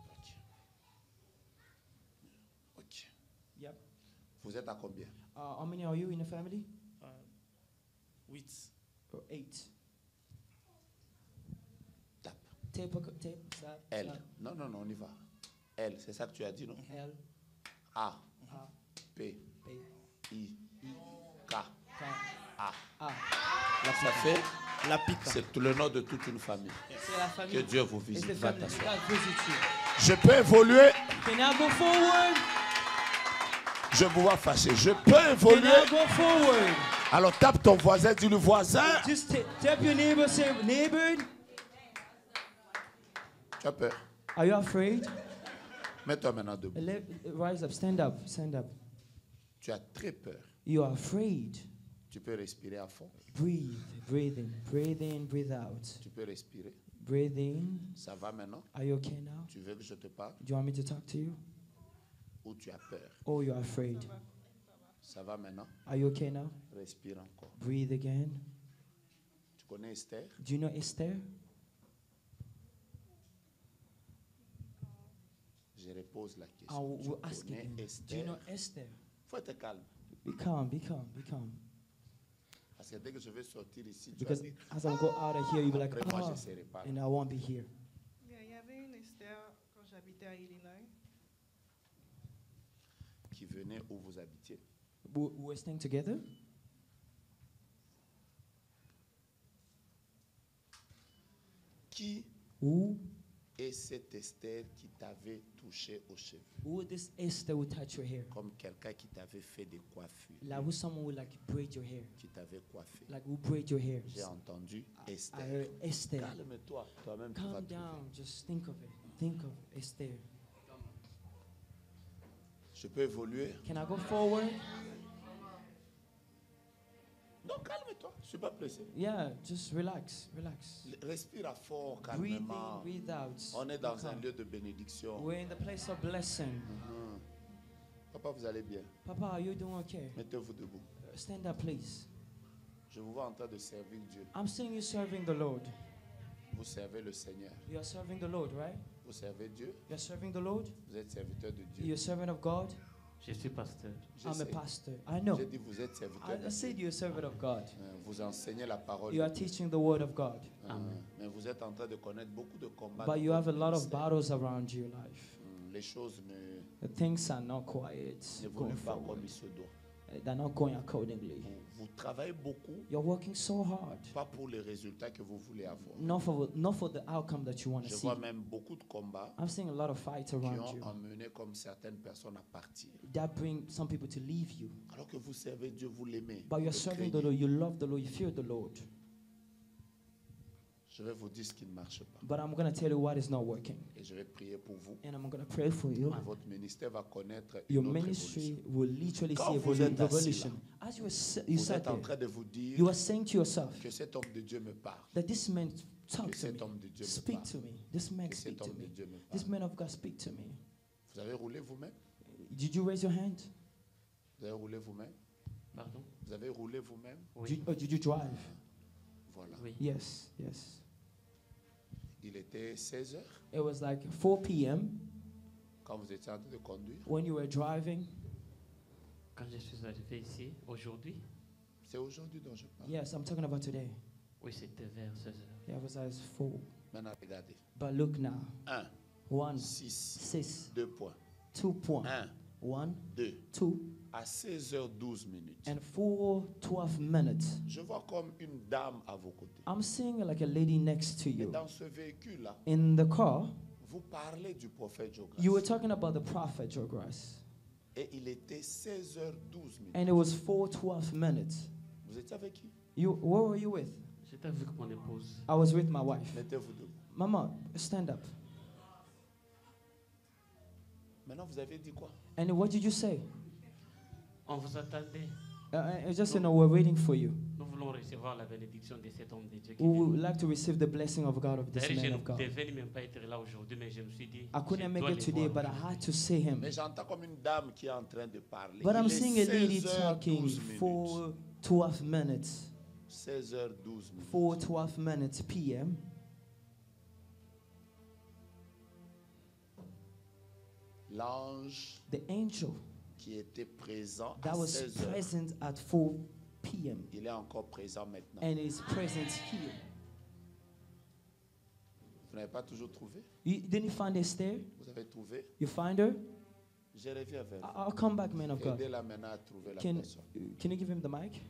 Ok.
Yep.
Vous êtes à combien?
Uh, how many are you in the family?
Euh, huit.
Or eight.
Tape.
Tape, a co- tape, stop,
L.
stop.
Non, non, non, on y va. L, c'est ça que tu as dit, non?
L,
A,
A,
P,
P,
I, K,
K,
A.
A.
Ça fait,
La pique.
c'est tout le nom de toute une famille.
C'est la famille.
Que Dieu vous
It's
visite.
the
Va
family.
t'asseoir.
God visits you.
Je peux évoluer.
Can I go forward?
Je vous vois fâché. Je peux
Can
évoluer.
I go forward?
Alors tape ton voisin, dis le voisin.
Just ta- tap your neighbor, say, neighbor,
Tu as peur.
are you afraid?
Mets-toi maintenant debout.
Le- Rise up, stand up, stand up.
Tu as très peur.
You are afraid.
Tu peux respirer à fond.
Breathe, breathe in, breathe in, breathe out.
Tu peux respirer.
Breathe in.
Ça va maintenant?
Are you okay now?
Tu veux que je te parle?
Do you want me to talk to you?
Ou tu as peur?
Oh, you're afraid.
Ça va maintenant?
Are you okay now?
Respire encore.
Breathe again.
Tu connais Esther?
Do you know Esther?
Je repose la
I
question.
will
Tu
will ask
connais
again. Do you
Esther?
know Esther?
Faut être calme.
Be calm, be calm, be calm.
Parce que dès que je vais sortir ici, tu vas
Because
dire,
as I go out of here, you'll be like,
après moi, je
oh,
ne serai pas là.
and I won't be here.
Bien, il y avait une Esther quand j'habitais à Illinois.
Qui venait où vous habitiez.
We we were staying together.
Qui
Who,
est cette Esther qui t'avait touché aux cheveux?
who this Esther will touch your hair?
Comme quelqu'un qui t'avait fait des coiffures.
Like who someone would like braid your hair?
Qui t'avait coiffé.
Like who braid your hair?
J'ai entendu
I
Esther.
heard Esther.
Calme-toi, toi-même tu vas
Calm
trouver.
down. Just think of it. Think of Esther.
Je peux évoluer?
Can I go forward?
Non, calme-toi, je ne suis pas pressé.
Yeah, just relax, relax.
Respire à fort,
Breathe in,
calmement.
breathe out.
On est dans
Be
un
calm.
lieu de bénédiction.
We're in the place of blessing.
Mhm. Papa, vous allez bien.
Papa, are you doing okay?
Mettez-vous debout.
Uh, Stand up, please.
Je vous vois en train de servir Dieu.
I'm seeing you serving the Lord.
Vous servez le Seigneur.
You are serving the Lord, right?
Vous servez Dieu.
You are serving the Lord?
Vous êtes serviteur de Dieu.
You're a servant of God?
Je suis pasteur.
Je
I'm a
sais.
pastor. I know.
J'ai dit vous êtes serviteur
I,
de
I
Dieu.
said you're a servant of God.
Euh, Vous enseignez la parole.
You
de
are
Dieu.
teaching the word of God.
Euh, Mais vous êtes en train de connaître beaucoup de combats.
But
dans
you have a
votre
lot of
ministère.
battles around your life.
Hum, Les choses ne
The things are not quiet.
n'évoluent
Going
pas
forward.
comme il se doit.
they're not going accordingly.
Vous, vous travaillez beaucoup,
You're working so hard,
pas pour les résultats que vous voulez avoir.
not for not for the outcome that you want to
Je
see.
vois même beaucoup de combats
I'm seeing a lot of fights
qui
around
ont
you
emmené comme certaines personnes à partir.
that bring some people to leave you.
Alors que vous servez Dieu, vous l'aimez.
But
vous
you're
le
serving the
craignez.
Lord, you love the Lord, you fear the Lord.
Je vais vous dire ce qui ne marche pas.
But I'm going to tell you what is not working.
Et je vais prier pour vous.
And I'm going to pray for you.
Et votre ministère va connaître
Your
une autre
ministry
évolution.
will literally
Quand
see a
vous
revol-
êtes assis
revolution. As you, were, s- you
Vous
sat
êtes en
there,
train de vous dire
you are saying to yourself
que cet homme de Dieu me parle.
that this man talk
Que
to
cet
me,
homme de Dieu me
speak
parle.
to me, this man
Que
speak
cet
to
homme de
me,
Dieu me
this
parle.
man of God speak to me.
Vous avez roulé vous-même?
Did you raise your hand?
Vous avez roulé vous-même?
Pardon?
Vous avez roulé vous-même?
Oui.
Did, or did you drive?
Voilà.
Oui.
Yes, yes.
Il était seize heures
It was like four p.m.
quand vous étiez en train de conduire.
when you were driving.
Quand je suis arrivé ici, aujourd'hui,
C'est aujourd'hui dont je parle.
Yes, I'm talking about today.
oui, c'était vers seize heures.
Yeah, it was as four.
Maintenant, regardez.
But look now.
un,
One,
six,
six,
deux points.
two point.
un,
One,
deux.
two,
À seize heures douze minutes.
and four, twelve minutes.
Je vois comme une dame à vos côtés.
I'm seeing like a lady next to
Et
you.
dans ce véhicule-là,
In the car,
vous parlez du prophète Jonas.
you were talking about the prophet Jogras.
Et il était seize heures douze minutes.
And it was four, twelve minutes.
Vous étiez avec qui?
You, where were you with?
J'étais avec mon épouse.
I was with my wife.
Mettez-vous debout.
Mama, stand up.
Maintenant, vous avez dit quoi?
And what did you say?
On vous attendait.
Uh, I just you know we're waiting for you.
Nous voulons recevoir la bénédiction de cet homme de Dieu qui
We
vient.
would like to receive the blessing of God of this
D'ailleurs, je
man
ne
of God.
devais même pas être là aujourd'hui, mais je me suis dit,
I couldn't
je
make
dois
it
le
today,
voir
but I
aujourd'hui.
had to see him.
Mais j'entends comme une dame qui est en train de parler.
But I'm
Il est
seeing a lady
seize heures
talking
douze minutes.
for twelve minutes,
seize heures douze minutes.
for twelve minutes p m.
L'ange
The angel
qui était présent à
that was
seize heures,
present at four p m
il est encore présent maintenant.
and is present here.
Vous n'avez pas toujours trouvé?
You didn't find her there?
Vous avez trouvé?
You find her?
Je reviens vers
I-
vous.
I'll come back, man of God.
Aidez-la maintenant à trouver la
Can
personne.
can you give him the mic?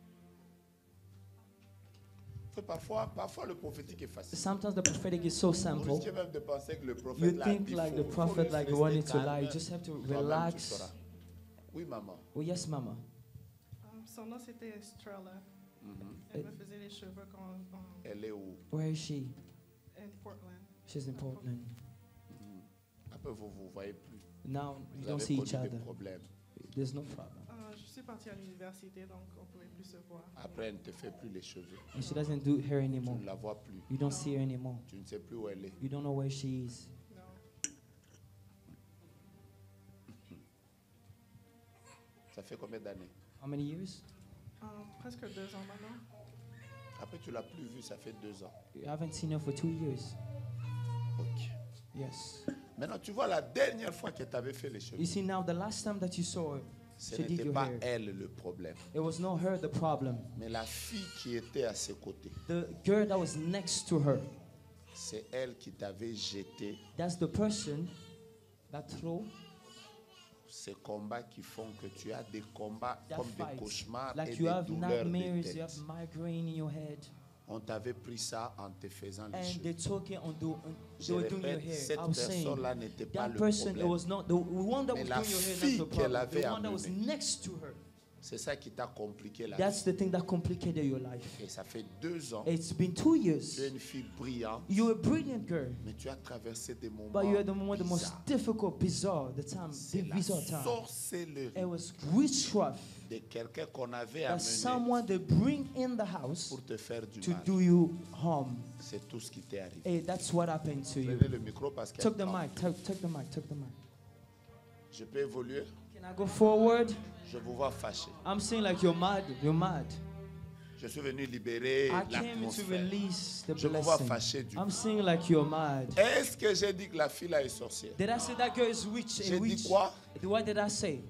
Fait parfois, parfois le prophétique est facile.
Sometimes the prophetic is so
Vous
simple.
risquez même de penser que le prophète
You
l'a
think
dit
like
faux.
the
Faut
prophet
juste
like
rester
wanted to
calme.
lie. You just have to
Toi-même, tu
relax.
sauras. Oui, maman.
Oh yes, Mama.
Um, son nom, c'était Estrella.
Mhm.
Elle me faisait les cheveux quand, en,
Elle est où?
Where is she?
in Portland.
She's in Portland.
Mhm. Après, vous ne vous voyez plus.
Now you
Vous
don't
avez
see each
connu des
other.
problèmes.
There's no problem.
Euh, je suis partie à l'université, donc on ne pouvait plus se voir.
Après, elle ne te fait plus les cheveux.
And she doesn't do hair
Tu
anymore.
ne la vois plus.
You don't see her anymore.
Tu ne sais plus où elle est.
You don't know where she is.
Non.
Ça fait combien d'années?
How many years?
Um, presque deux ans maintenant.
Après, tu l'as plus vue, ça fait deux ans.
You haven't seen her for two years.
Ok.
Yes.
Maintenant, tu vois, la dernière fois qu'elle t'avait fait les cheveux,
You see now, the last time that you saw her,
ce
she did
n'était
your
pas
hair.
elle le problème,
It was not her the problem.
mais la fille qui était à ses côtés.
The girl that was next to her.
C'est elle qui t'avait jeté
That's the person that threw
ces combats qui font que tu as des combats
that
comme des
fight.
cauchemars et
Like
des
you have
douleurs de
nightmares, you
tête.
have migraine in your head,
On t'avait pris ça en te faisant les
and
cheveux.
they took it on do, on-
Je
they were doing your
répète,
hair.
cette
I was saying
personne-là n'était pas
that
le
person, it
problème.
was not the one that
Mais
was
la
doing your hair.
fille
That's the
qu'elle
problem.
avait
The one that was
amenée.
next to her.
C'est ça qui t'a compliqué la vie.
That's the thing that complicated your life.
Et ça fait deux ans.
It's been two
Tu es
years.
une fille brillante,
You're a brilliant girl,
mais tu as traversé des moments
but you had the one the most
bizarres.
difficult, bizarre, the time,
C'est
the
la
bizarre time.
sorcellerie
It was witchcraft
de quelqu'un qu'on avait
that
amené
someone they bring in the house
pour te faire du
to
mal.
do you harm.
C'est tout ce qui t'est arrivé.
Hey, that's what happened to you.
Prenez le micro parce que
Took the mic, took, took the mic, took the mic.
je peux évoluer.
Can I go forward?
Je vous vois fâché.
I'm saying like you're mad, you're mad.
Je suis venu libérer
I came to
l'atmosphère.
release the
Je me vois
blessing.
fâché du
I'm
coup.
saying like you're mad.
Est-ce que j'ai dit que la fille là est sorcière?
Did I say that girl is witch?
J'ai
A
dit
witch?
quoi?
What did I say?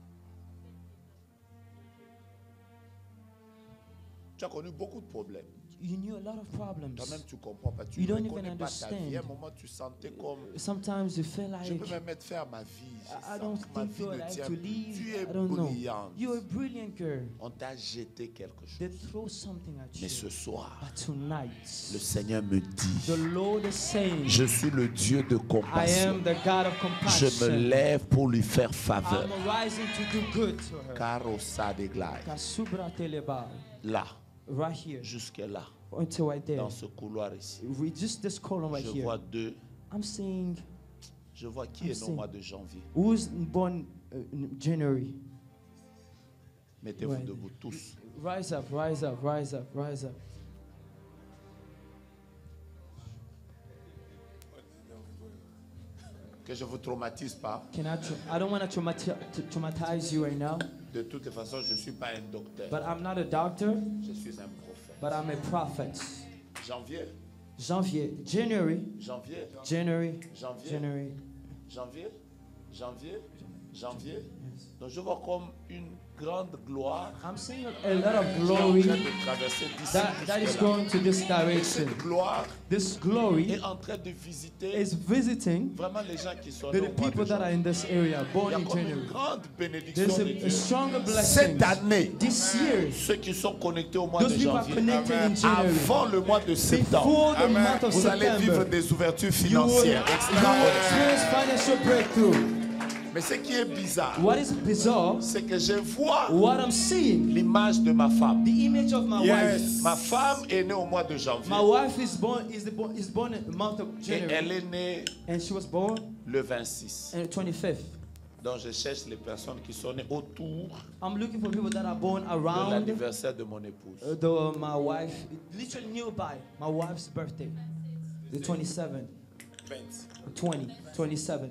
Tu as connu beaucoup de problèmes.
you knew a lot of problems.
Toi-même, tu comprends pas. Tu
You
ne
don't even
reconnais pas ta vie.
understand.
À un moment, tu sentais comme...
Sometimes you feel
Je
like
peux même mettre fin à ma vie. Je
I, I
sens
don't
que ma
think
vie
God
ne
like
tient
to
plus.
leave.
Tu es
I don't know.
brillante.
You're a brilliant girl.
On t'a jeté quelque chose.
They throw something at
Mais
you.
ce soir,
But tonight,
le Seigneur me dit,
the Lord is saying,
je suis le Dieu de
I
compassion.
am the God of
Je
compassion.
me lève pour lui faire faveur.
I'm rising to do good to her.
Carossa de glace.
Kasubra teleba.
Là,
Right here.
jusque là,
Until right there.
dans ce couloir ici,
We just this column right
je
here.
vois deux.
I'm saying,
Je vois qui
I'm
est né au
seeing-
mois de janvier.
who's born uh, in January?
Mettez-vous
Ouais.
debout tous.
Rise up, rise up, rise up, rise up.
Que je vous traumatise pas.
Can I? Tra- I don't want to traumati- to traumatize you right now,
De toutes les façons, je ne suis pas un docteur.
but I'm not a doctor,
Je suis un prophète.
but I'm a prophet.
Janvier,
Janvier, January,
janvier,
January,
janvier,
January.
janvier, janvier, janvier. Donc je vois comme une grande gloire
I'm seeing a lot of
qui est en
glory
train de traverser d'ici
that, that is
jusque-là.
going to this
Et
direction.
cette gloire
This glory
est en train de visiter
is visiting
vraiment les gens qui sont
the,
nés
the
au mois de
people that are
janvier.
in this area,
Il
born
y a
in
comme une
January.
grande bénédiction
There's
de
a, a
Dieu.
stronger blessing.
Cette année,
This year,
ceux qui sont connectés au mois
those
de
people are
janvier,
connected in January.
avant le mois de septembre,
Before the month of
vous allez vivre
September,
des ouvertures
you will, you
financières
will
extraordinaires.
experience financial breakthrough.
Mais ce qui est bizarre,
What is bizarre,
c'est que je vois
what I'm seeing,
l'image de ma femme.
the image of my wife.
Ma femme est née au mois de janvier.
My wife is born is the born is born in the month of
Et elle
January,
est née
and she was born
le vingt-six.
on the twenty-fifth.
Donc je cherche les personnes qui sont nées autour
I'm looking for people that are born
de
around
l'anniversaire de mon épouse.
uh, the, my wife, literally nearby my wife's birthday, the twenty-seventh, twenty, twenty-seven.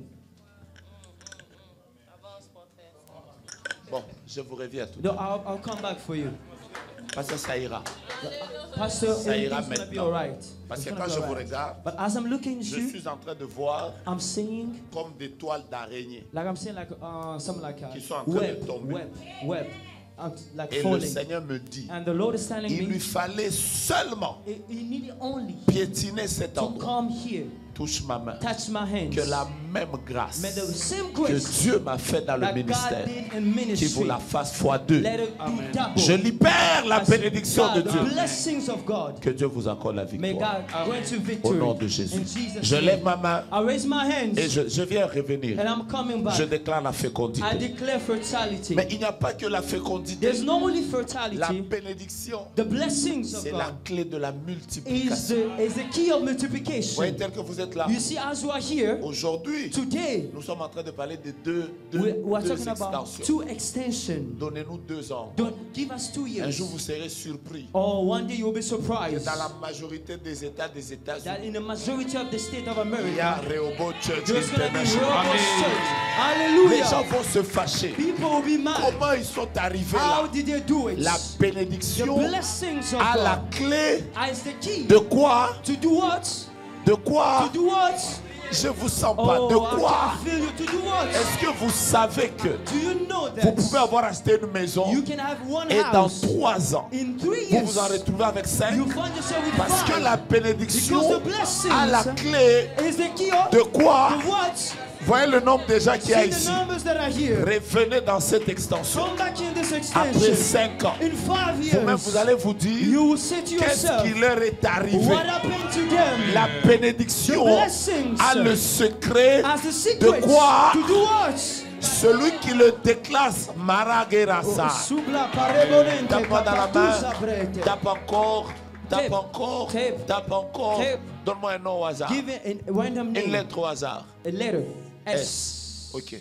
Bon, je vous reviens tout.
No, I'll, I'll come back for you,
Parce que ça ira.
Pastor.
Ça ira
Everything's gonna be
maintenant.
alright.
Parce
It's
que
gonna
quand
be
je vous
alright.
regarde,
But as I'm looking at
je
you,
suis en train de voir
I'm seeing
comme des toiles d'araignée.
like I'm seeing like uh, something like a
Qui sont en train de
web,
tomber.
web, web, um, like
Et le
falling.
Seigneur me dit,
And the Lord is telling
il lui
me,
fallait seulement
he he needed only
piétiner cet
to
endroit.
come here,
Touche ma main.
touch my hands.
Que la même grâce
May the same
que
grace
Dieu m'a fait dans le
that God
ministère,
did in
qu'il
ministry,
vous la fasse fois deux.
let it be double.
Je libère la
I say,
bénédiction de
God,
Dieu.
the blessings of God.
Que Dieu vous accorde la
May
victoire.
God grant you
Au
victory.
nom de Jésus.
In Jesus'
Je
name.
lève ma main
I raise my hands
et je, je viens revenir.
and I'm coming back.
Je déclare la
I
fécondité.
declare fertility.
Mais il n'y a pas que la fécondité.
There's not only
La
fertility,
bénédiction,
the blessings of
c'est la
God
clé de la
is
multiplication.
the, is the key of
Vous voyez
multiplication.
tel que vous êtes là.
You see, as we are here
Aujourd'hui,
today,
nous sommes en train de parler de deux, deux,
we, we are
deux
talking about
extensions.
two extensions.
Donnez-nous deux ans.
Don't give us two
Un
years.
jour, vous serez surpris
Or one day you'll be
que
surprised
dans la majorité des États des
that
États-Unis,
in the majority of the state of
il y a
America,
Rehoboth Church
there's going to be
International.
Rehoboth Church.
Les gens
Hallelujah.
vont se fâcher.
People will be mad.
Comment ils sont arrivés
How
là?
did they do it?
La
The
bénédiction
blessings of
a la
God
clé
is the key.
de quoi?
To do what?
De quoi?
To do what?
Je vous sens pas.
Oh,
De quoi?
I feel you. To do what?
Est-ce que vous savez que
Do you know
vous
that
pouvez avoir acheté une maison
you can have one
et dans
house
trois ans,
in three
vous
years?
vous en retrouvez avec cinq?
You find yourself with
Parce que
five.
la bénédiction
Because the blessings
a la clé
is the key of
de quoi?
the what?
Voyez le nombre de gens qu'il y a
See the
ici.
numbers that are here.
Revenez dans cette extension.
Come back in this
Après
extension.
cinq ans,
In five
vous-même,
years,
vous allez vous dire
you will say to
qu'est-ce
yourself,
qui leur est arrivé.
what happened to them?
La bénédiction
The blessings
a le secret
as the
de
secret
quoi?
to do what?
Celui qui le déclasse, Maragerasa.
Subla parebonente,
Tape dans la
capatusa
main,
brete.
tape encore, tape
Tape.
encore,
Tape.
tape encore.
Tape.
Donne-moi un nom au hasard.
Give it a random
Une
name.
lettre au hasard.
A letter. S.
S. Ok.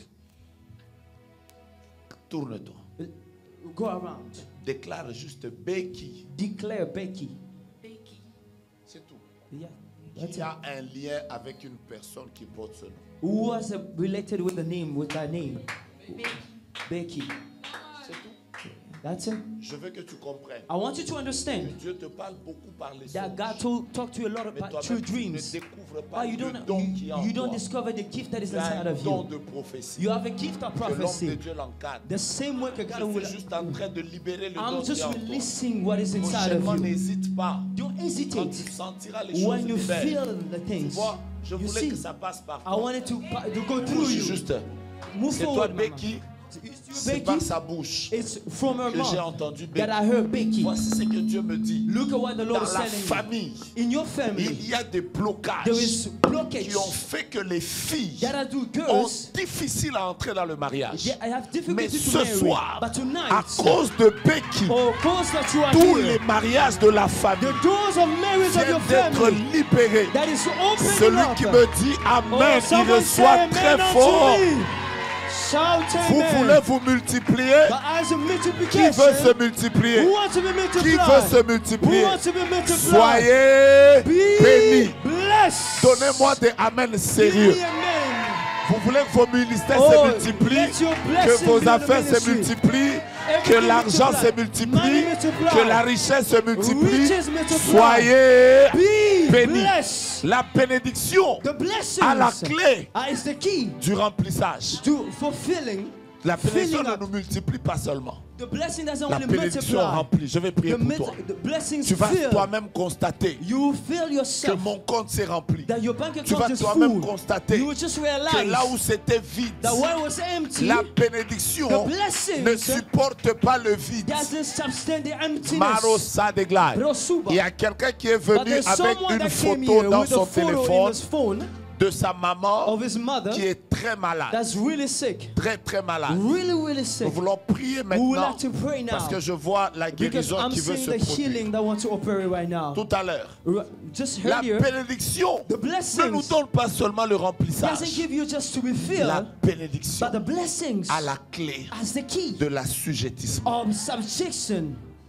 Tourne-toi.
Go around.
Déclare juste Becky.
Declare Becky.
C'est tout.
Yeah.
Qui
That's it.
a un lien avec une personne qui porte ce nom.
Who was uh, related with the name, with that name? Becky.
C'est tout.
That's it.
Je veux que tu comprennes.
I want you to understand
Dieu te parle beaucoup par les
that
songes.
God told, talk to you a lot
Mais
about
toi-même,
true
tu
dreams.
ne découvres pas
But you
le
don't,
don qui est
you,
en
you don't
toi.
discover the gift that is
Tu as
inside
un
of
don
you.
de prophétie.
You have a gift of
Que l'homme de
prophecy.
Dieu l'encadre.
The same way that God
Je
will.
suis juste en train de libérer le don
I'm
qui est
just
en toi.
releasing what is inside
Prochainement,
of you.
n'hésite pas.
Don't
Quand
hesitate
tu sentiras les choses
when you
nouvelles.
feel the
Tu
things.
vois, je
You
voulais
see,
que ça passe par
I
toi.
wanted to, pa- to go through
Bouge
you.
juste.
Move
C'est toi,
forward, mama.
Becky.
It's
C'est
you,
par
Becky.
sa bouche
It's from her
que j'ai
mouth
entendu
that I
Becky.
heard Becky.
Voici ce que Dieu me dit.
Look at what the
Dans
Lord is
la
telling you.
famille,
In your
il
family,
y a des blocages
there is blockage
qui ont fait que les filles
that are do
ont
girls.
difficile à entrer dans le mariage.
Yeah, I have
Mais
difficulty to
ce
marry.
soir,
But
à
tonight,
cause de Becky,
oh, cause that you are
tous
here,
les mariages de la famille
the doors of marriage of your
viennent d'être
family
libérés.
that is opening
Celui
up.
qui me dit Amen,
Oh,
il
someone say
reçoit
amen
très
unto
fort.
me. Shout
Vous
amen.
voulez vous multiplier?
But as a
Qui
multiplication,
veut se multiplier?
who wants to be
Qui
multiplied?
veut se
Who
multiplier?
wants to be multiplied?
Soyez
Be
bénis.
blessed.
Donnez-moi des Amen
Give
sérieux.
me amen.
Vous voulez que vos ministères
Oh,
se multiplient,
let your
que
blessing
vos
be in the
affaires se
ministry.
multiplient, que
Everything
l'argent
multiply.
se multiplie,
Money multiply.
que la richesse se multiplie.
Riches multiply.
Soyez
Be
bénis.
blessed.
La bénédiction
The blessings
à la clé
uh, is the key
du remplissage.
to fulfilling.
La bénédiction
filling
ne
up.
nous multiplie pas seulement.
The blessing doesn't
La
only
bénédiction
multiply.
remplie. Je vais prier
The,
pour
mit-
toi.
the blessings
Tu vas
fill.
toi-même constater
You will feel
que
yourself
mon compte s'est rempli.
that your bank
Tu
account
vas
is
toi-même
full.
constater
You will just
que
realize
là où c'était vide,
that where it was empty,
la bénédiction
the blessings
ne supporte pas le vide.
doesn't sustain the emptiness.
Marosa de glace.
Rosuba.
Il y a quelqu'un qui est
But
venu
there's
avec
someone
une
that came
photo
here
dans
with
son
a photo in
téléphone
his phone
de sa maman
of his mother
qui est très malade.
that's really sick.
Très très malade.
Really, really
Nous
sick.
voulons prier
We would
maintenant
like to pray now.
parce que je vois la
Because
guérison
I'm
qui veut
seeing
se
the
produire.
healing that wants to operate right now.
Tout à l'heure,
R- Just
la
heard here,
bénédiction
the
ne nous
blessings
donne pas seulement le
doesn't
remplissage.
give you just to be
La
filled,
bénédiction
but the blessings
à la clé
as the key
de l'assujettissement.
of subjection.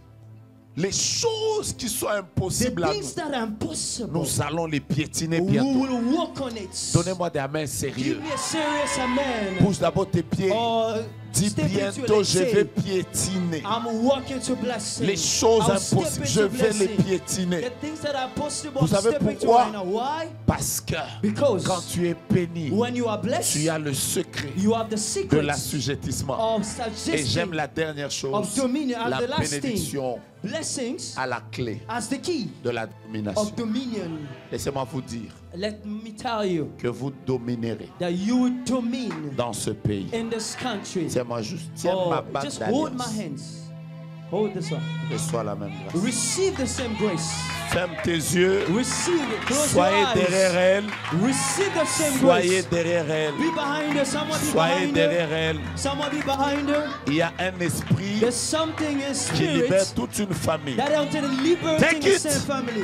Les choses qui sont
The
impossibles à
things
nous,
that are impossible,
nous allons les piétiner
we
bientôt.
will work on it.
Donnez-moi des amens
Give
sérieux.
me a serious amen.
Pousse d'abord tes pieds.
Or
Dis
step into it
bientôt,
and
je
say,
vais piétiner.
I'm walking to blessing.
Les choses
I'll step
impossibles,
into
je vais les
blessing.
piétiner.
The things that are possible,
Vous
I'm
savez
stepping to
pourquoi?
right now. Why?
Parce que
Because
quand tu es béni,
when you are blessed,
tu as le secret
you have the
de
secret
l'assujettissement.
of
Et j'aime
subjection,
la dernière
of
chose,
dominion, and
la
the last thing,
bénédiction
blessings
à la clé
as the key
de la domination.
of dominion.
Laissez-moi vous dire
Let me tell you
que vous dominerez
that you will domine
dans ce pays.
in this country.
Tiens-moi juste, tiens
Oh,
ma bague
just hold my
d'alliance.
hands. Hold this one.
Reçois la même grâce.
Receive the same grace.
Ferme tes yeux.
Receive it. Close
Soyez
your eyes.
derrière elle.
Receive the same
Soyez
grace.
derrière elle.
Be behind her. Someone be
Soyez
behind her.
derrière elle.
Someone be behind her.
Il y a un esprit
There's something in
qui libère
spirit
toute une famille.
that are liberating
Take
the
it.
same family.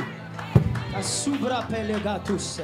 Asubra pelegatus.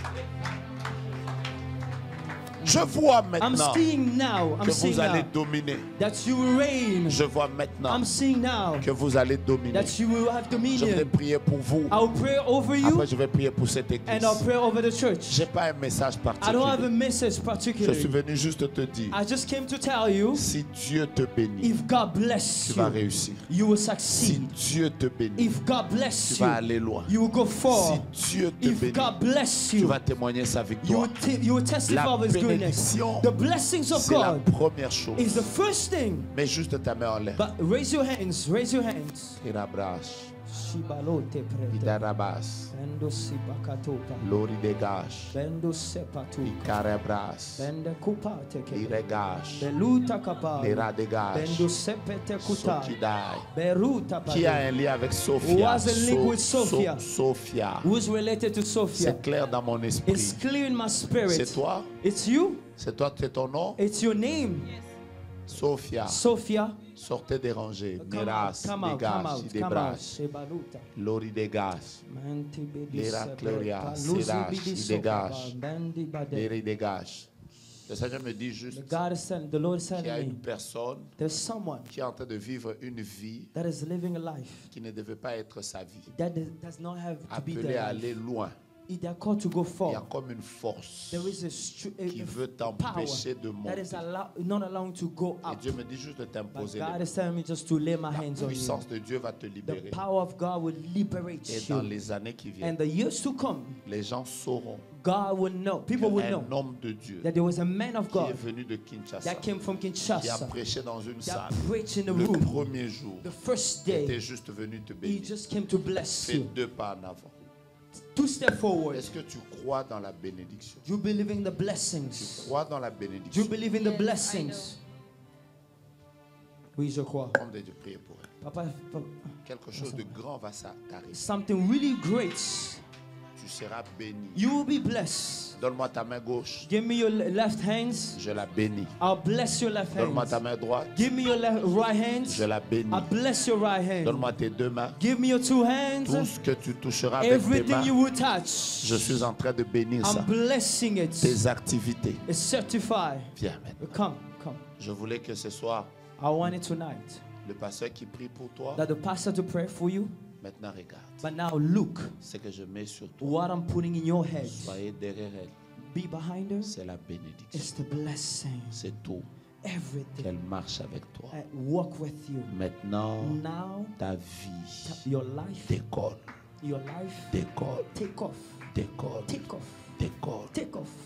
Je vois
I'm
maintenant
seeing now. I'm
que
seeing
vous allez
now
dominer.
that you will reign.
Je vois maintenant
I'm seeing now
que vous allez dominer.
that you will have
Je vais
dominion.
prier pour vous.
I'll pray over you
Après, je vais prier pour cette
and
église.
I'll pray over the church.
J'ai pas un message
I don't have a
particulier.
message
Je suis
particularly.
venu juste te dire,
I just came to tell you,
si Dieu te bénit,
if God bless
tu vas
you,
réussir.
you will
Si
succeed.
Dieu te bénit,
If God
tu
bless
vas
you,
aller loin.
you will go far.
Si Dieu te
If
bénit,
God bless
tu
you,
vas témoigner sa
you
victoire.
will, te- you will testify
La
of His goodness.
bénédiction,
The blessings of
c'est la
God
première chose.
is the first thing.
Mets juste ta main en l'air.
But raise your hands, raise your hands.
Irabrash,
Shibalote prete.
Idarabas,
Bendo sibakatoka.
Lori dégage,
Bendo sepatuka.
Ikarabras,
Bende kupate ke.
Irégage,
Beluta kapal.
Lera dégage,
Bendo sepete kuta.
Sokidai.
Beruta
Qui a
pade.
un lien avec
Who
Sophia?
has a link with Sophia?
Sophia.
Who's related to Sophia?
C'est clair dans mon
It's
esprit.
clear in my spirit.
C'est toi?
It's you.
C'est toi, c'est ton nom?
It's your name.
Sophia.
Sophia.
Sortez dérangé.
Come out,
Miras,
come out, come
dégage,
out,
il
come out.
débranche.
Shebaluta.
Lori dégage.
Manti bedi
Lera
sepe,
Gloria,
paluzi
Sirach,
bidi
il
sopa,
dégage.
bandi bade.
Léri dégage. Le Seigneur me dit
The
juste
God is telling, the Lord is
qu'il y a
telling
une
me,
personne
there's someone
qui est en train de vivre une vie
that is living a life
qui ne devait pas être sa vie.
that does does not have to be
Appelée
their
à
life.
aller loin.
if they are called to go
il y a
forward,
comme une force
there is a, str- a,
qui
a
veut
power
t'empêcher de
that is
monter.
allow- not allowing to go
Et
up.
Dieu me dit juste de
But
t'imposer
God
les
is telling me just to lay my
La
hands on you.
puissance de Dieu va te
The
libérer.
power of God will liberate
Et dans
you.
les années qui
And
viennent,
the years to come,
les gens sauront
God will know, people will know
qu'un homme de Dieu
that there was a man of
qui est
God
venu de Kinshasa,
that came from
qui a
Kinshasa,
prêché dans une
that
salle,
preached in the
le
room
premier jour,
the first
était
day.
juste venu te
He
bénir.
just came to bless
Fais
you.
deux pas en avant.
Two steps forward.
Est-ce que tu crois dans la bénédiction?
You believe in the
Tu
blessings.
crois dans la
You
bénédiction?
believe in the blessings. Oui, je crois.
Homme de Dieu, priez pour elle.
Papa, papa,
Quelque chose de grand va ça t'arriver.
something really great.
Tu seras béni.
You will be blessed.
Donne-moi ta main gauche.
Give me your le- left hands.
Je la bénis.
I'll bless your left
Donne-moi ta
hands.
main droite.
Give me your left, right hands.
Je la bénis.
I'll bless your right hand.
Donne-moi tes deux mains.
Give me your two
Tout
hands.
ce que tu toucheras avec tes
Everything you
mains,
will touch.
je suis en train de bénir ça.
I'm blessing it.
Tes activités.
It's certified.
Viens maintenant.
Come, come.
Je voulais que ce soit
I want it tonight
le pasteur qui prie pour toi.
that the pastor to pray for you.
Maintenant, regarde.
But now look
Ce que je mets sur toi.
what I'm putting in your head.
Soyez derrière elle.
Be behind her.
C'est la bénédiction.
It's the blessing.
C'est tout.
Everything.
Qu'elle marche avec toi.
I walk with you.
Maintenant,
Now,
ta vie
your life,
décolle.
your life,
Décolle.
take off,
Décolle.
take off,
Décolle.
take off.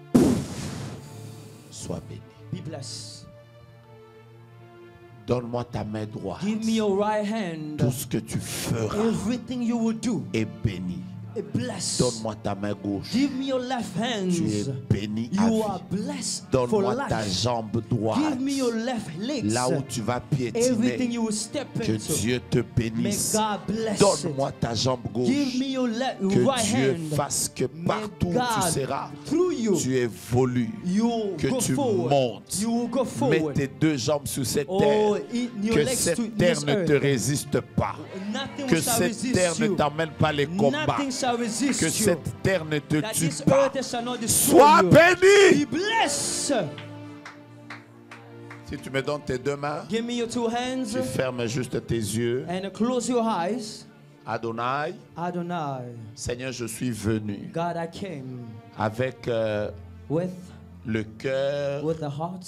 Sois béni.
Be blessed.
Donne-moi ta main droite.
Give me your right hand.
Tout ce que tu feras
Everything you will do,
est béni.
bless.
Donne-moi ta main gauche.
Give me your left
Tu es
hands.
béni à
You
vie.
are blessed for
Donne-moi ta
life.
jambe droite.
Give me your left legs.
Là où tu vas
Everything
piétiner.
you will step
Que
into.
Dieu te
May
bénisse.
God bless
Donne-moi
it.
ta jambe
Give
gauche.
me your left,
Que
right
Dieu
hand.
fasse que
May
partout où tu
God,
seras,
through you,
tu évolues.
you
Que
go
tu
forward.
montes.
You will go
Mets
forward.
tes deux jambes sur cette
Oh,
terre.
in your
Que
legs to
cette terre
this
ne te
earth.
résiste pas.
Nothing
Que
shall
cette
resist
terre ne
you.
t'emmène pas les combats.
Nothing shall resist
Que
you.
cette terre ne te
That
tue
this
pas.
earth shall not destroy
Sois
you.
béni.
Be blessed.
Si tu me donnes tes deux mains,
Give me your two hands
tu fermes juste tes yeux.
and close your eyes.
Adonai,
Adonai,
Seigneur, je suis venu
God, I came
avec euh,
with
le cœur
with the heart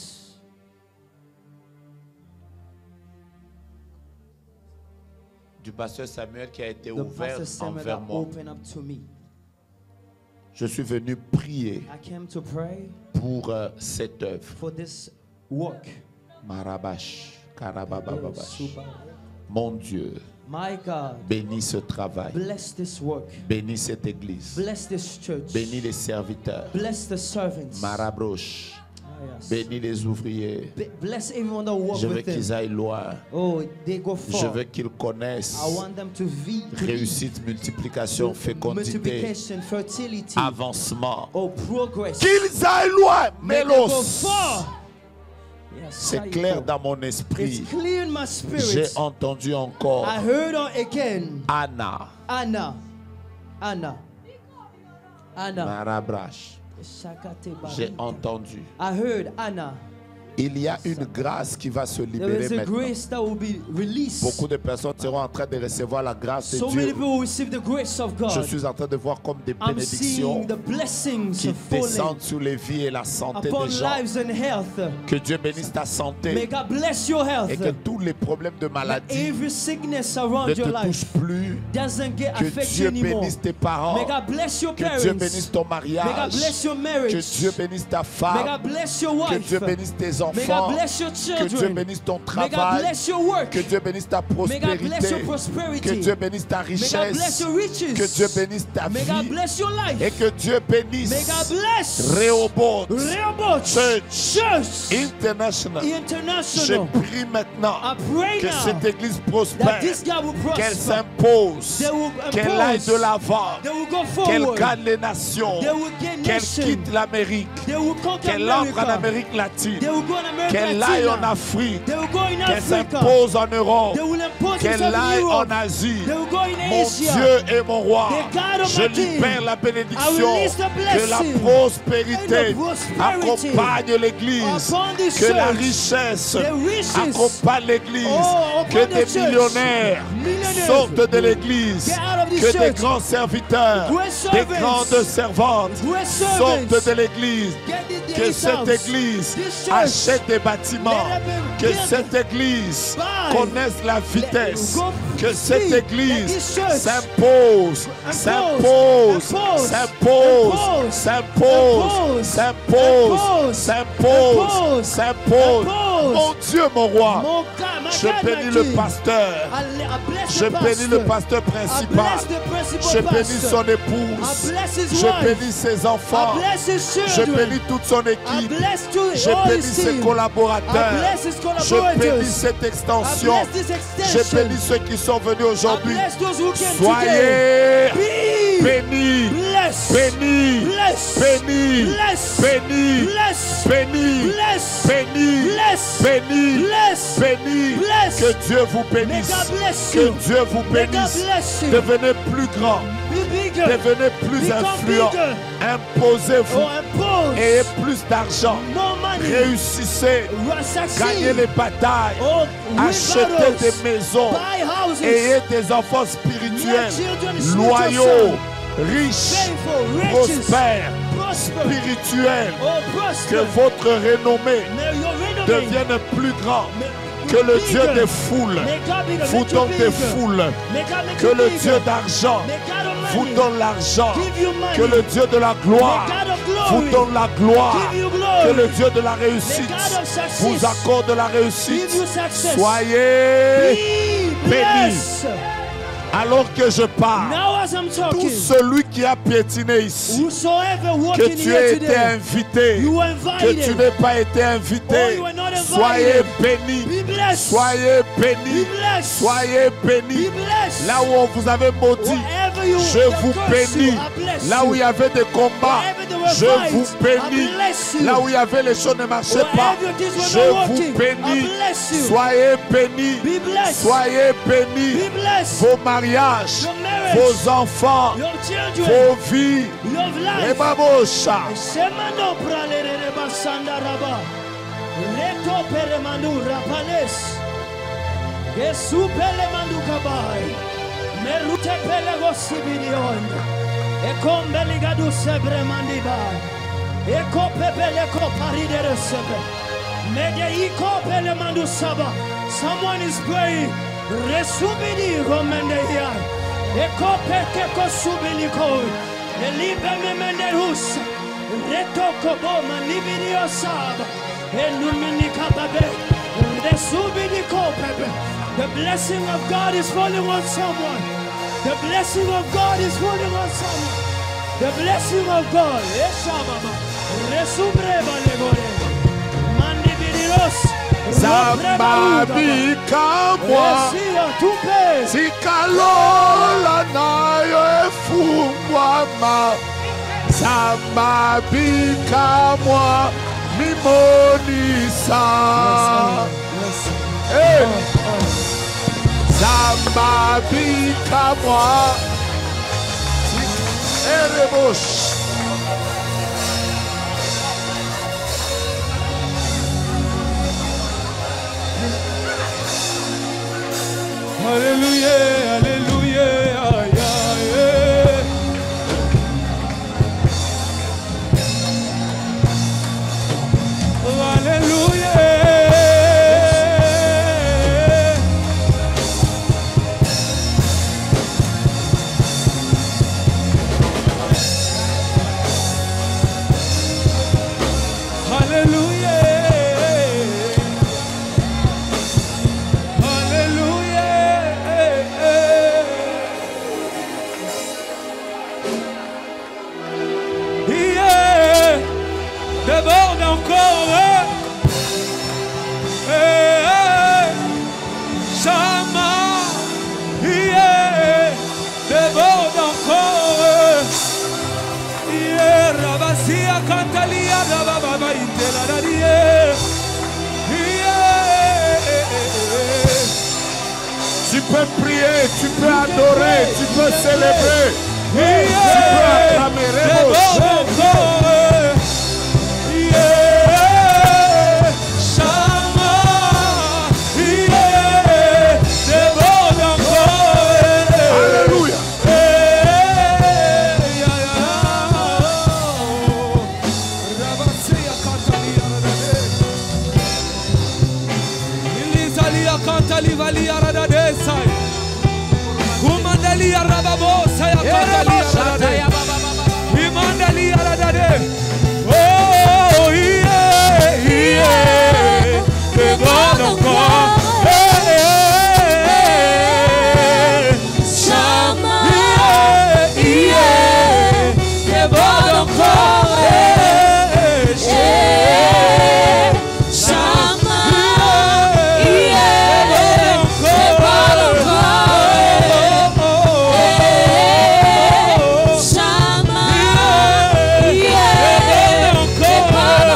du pasteur Samuel qui a été
the
ouvert
pastor Samuel
envers
that
moi.
opened up to me.
Je suis venu prier
I came to pray
pour euh, cette œuvre.
for this work.
Marabash, Karababababash.
Super.
Mon Dieu,
My God,
bénis ce travail.
bless this work.
Bénis cette église.
Bless this church.
Bénis les serviteurs.
Bless the servants.
Marabroche.
Ah, yes.
Bénis les ouvriers.
B- Bless everyone that work
Je veux
with them.
qu'ils aillent loin.
Oh, they go
Je
far.
veux qu'ils connaissent
I want them to be to
réussite, multiplication, fécondité,
multiplication, fertility,
avancement.
oh progress.
Qu'ils aillent loin,
May they go
Mélos.
far. Yes,
C'est clair dans mon
It's
esprit.
clear in my spirit.
J'ai entendu encore
I heard her again.
Anna.
Anna. Anna. Anna.
Marabrash.
Shakate
J'ai
Barita.
entendu.
I heard Anna.
Il y a une grâce qui va se
There
libérer
is a
maintenant.
grace that will be released.
Beaucoup de personnes seront en train de recevoir la grâce de
So many
Dieu.
people will receive the grace of
Je
God.
suis en train de voir comme des
I'm
bénédictions
seeing the blessings
qui
falling
descendent sur les vies et la santé
upon
des gens.
lives and health.
Que Dieu bénisse ta
May
santé
God bless your health.
et que tous les problèmes de
That
maladie
every sickness
ne
around
te
your life
touchent plus.
doesn't get
Que
affect you
Dieu
anymore.
bénisse tes parents.
May God bless your
Que
parents.
Dieu bénisse ton
May God
mariage.
bless your
Que
marriage.
Dieu bénisse ta
May
femme.
God bless your
Que
wife.
Dieu bénisse tes
May God
enfants.
bless your
Que Dieu
children.
bénisse ton
May God
travail.
bless your work.
Que Dieu bénisse ta
May God bless
prospérité.
your
Que
prosperity.
Dieu bénisse ta
May God bless
richesse.
your riches.
Que Dieu bénisse ta
May God
vie.
bless your life.
Et que Dieu
May
bénisse
God bless
Rehoboth
Rehoboth
Church
Church
International. Je
International.
prie maintenant
I pray
que
now
cette église
that
prospère,
this God will
qu'elle
prosper.
s'impose,
They will
qu'elle aille
impose.
de l'avant,
They will go
qu'elle
forward.
gagne les nations,
They will gain
qu'elle
nation.
quitte l'Amérique,
They will conquer
qu'elle entre en
America.
Amérique latine,
They will go in America
qu'elle aille en
Latina.
Afrique,
They will go in
qu'elle
Africa.
s'impose en Europe,
They will impose
qu'elle
themselves in
aille
Europe.
en Asie.
They will go in
Mon
Asia.
Dieu et mon roi,
The God of
je
my King.
libère la
I
bénédiction,
release the
que la
blessing
prospérité
and the prosperity
accompagne l'Église,
upon this
que la
church.
richesse
The riches,
accompagne l'Église,
oh,
que
upon
des
the church.
millionnaires
Millionaires.
sortent de l'Église,
Get out of this
que des
church.
grands serviteurs,
Great
des
servants.
grandes servantes
Great servants.
sortent de l'Église,
Get the
que
days
cette
out.
Église
This church.
achète des bâtiments,
Let them
que
build.
cette Église
Buy.
connaisse la vitesse,
Go
que cette
speed. Let
Église
this church
s'impose,
impose,
s'impose,
impose,
s'impose,
impose,
s'impose,
impose,
s'impose, s'impose,
impose,
s'impose.
impose.
Mon Dieu, mon roi,
Mon God, my
je
God, my
bénis le
King.
pasteur,
I, I bless
je
the
bénis le
pastor.
pasteur
I
principal,
bless the principal
je bénis
pastor.
son
I
épouse,
bless his
je
wife.
bénis ses enfants,
I bless his
je
children.
bénis toute son
I
équipe,
bless to
je
all
bénis
his
ses
team.
collaborateurs,
I bless his
je
collaborators.
bénis cette
I
extension,
bless this
je
extension.
bénis ceux qui sont venus
I
aujourd'hui.
bless those who came today.
Soyez
Be
bénis,
blessed.
bénis,
Bless.
bénis,
Bless.
bénis,
Bless.
bénis,
Bless.
bénis,
Bless.
bénis,
Bless.
bénis.
Bless.
Que Dieu vous
May
bénisse.
God bless
Que
you.
Dieu vous
May God
bénisse.
bless you.
Devenez plus grand.
Be bigger.
Devenez plus
Become
influent.
bigger.
Imposez-vous.
Oh, impose.
Ayez plus d'argent.
More money.
Réussissez.
Succeed.
Gagnez les batailles.
Oh,
Achetez
battles.
des maisons.
Buy houses.
Ayez des enfants spirituels.
Let children spiritual
Loyaux.
son.
Riches.
Faithful, riches,
Prospères.
prosper.
Spirituels.
Oh, prosper.
Que votre renommée
May your renommée
devienne plus grand
may-
que le
bigger.
Dieu des foules
May God be the
vous
make you
donne des
bigger.
foules,
May God make
que
you
le
bigger.
Dieu d'argent
May God of
vous
money
donne l'argent,
give you money.
que le Dieu de la gloire
May God of glory
vous donne la gloire,
give you
que
glory.
le Dieu de la
May
réussite
God of success
vous accorde la réussite.
give you success.
Soyez
Be
bénis.
blessed.
Alors que je parle,
Now as I'm
tout
talking,
celui qui a piétiné ici,
whosoever
que
walking
tu
here
aies été
today,
invité,
you were
que
invited.
tu n'aies pas été
Oh,
invité,
you were not invited.
soyez bénis,
Be blessed.
soyez
Be
bénis,
blessed.
soyez
Be
bénis.
blessed.
Là où on vous avait maudit,
Wherever you
je
the
vous
curse you,
bénis.
I bless
Là où il y
you.
avait des combats,
Wherever there were
je
fights,
vous bénis.
I bless you.
Là où il y avait les choses ne marchaient pas,
Wherever things were
je
not
vous
working,
bénis.
I bless you.
Soyez bénis.
Be blessed.
Soyez bénis.
Be blessed.
Vos mariages,
Your marriage,
vos enfants,
your children,
vos vies.
your
Et
life.
babosha.
Semando pralere basanda raba. Reto peremandu rapales. Gesu pele mandu kabai. Merute pele gosibidion. E kombeli gadu sebre mandiba. E ko pepele ko paridere sebe. Mede iko pele mandu saba. Someone is praying. Resubidi romende here. E ko peke ko subili ko. E libe me menderus. Reto kobo manibidio saba. E lumini kababe. Resubidi ko pepe. The blessing of God is falling on someone. The blessing of God is falling on someone. The blessing of God. Eshababa. Resubreba legore. Mandibidios.
Zambabi kamwa.
Esia tupe.
Sikalola nayo efungwama. Zambabi kamwa. Mimonisa. Hey. Zambabi kamwa. Erebosh.
Alléluia, alléluia, aïe, aïe. Oh, alléluia. Alléluia. Alléluia.
célébrer, tu peux adorer, tu peux célébrer. Tu peux acclamer. Alléluia.
Oh, yeah, yeah, déborde encore.
Chama, yeah, déborde encore. Chama, yeah, déborde encore. Chama, yeah, déborde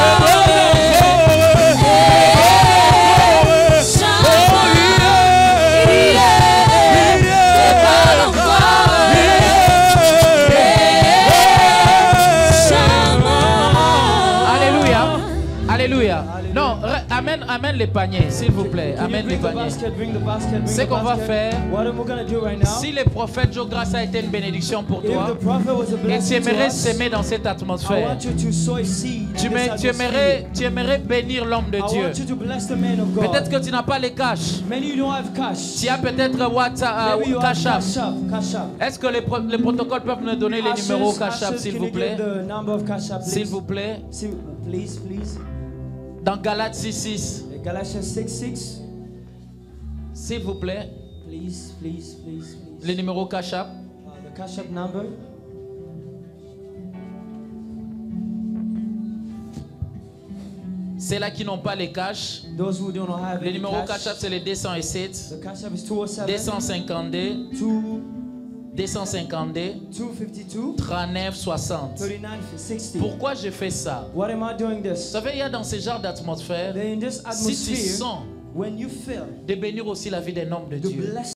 Alléluia. Non, amène, amène les paniers, s'il vous plaît. Amène les paniers. Ce qu'on va faire, si le prophète Joe Grace a été une bénédiction pour toi, et tu aimerais s'aimer dans cette atmosphère, tu, me, tu, aimerais, tu aimerais bénir l'homme de Dieu. Peut-être que tu n'as pas les cash. Tu as peut-être WhatsApp, uh, Cash App. Est-ce que les, pro les protocoles peuvent nous donner les numéros Cash App, s'il vous plaît? S'il vous plaît.
Please, please.
Dans Galates six six.
Galatians six six.
S'il vous plaît.
Please, please, please, please.
Le numéro Cash App.
Uh, the Cash App number.
C'est là qui n'ont pas les cash.
Those who do not have
le numéro
cash.
Cash App c'est le deux zéro sept.
The Cash App is two oh seven.
deux cent cinquante-deux. deux cent cinquante-deux. trente-neuf soixante. Pourquoi je fais ça?
What am I doing this?
Vous savez, il y a dans ce genre d'atmosphère, si tu sens
when you feel
de bénir aussi la vie d'un homme de Dieu.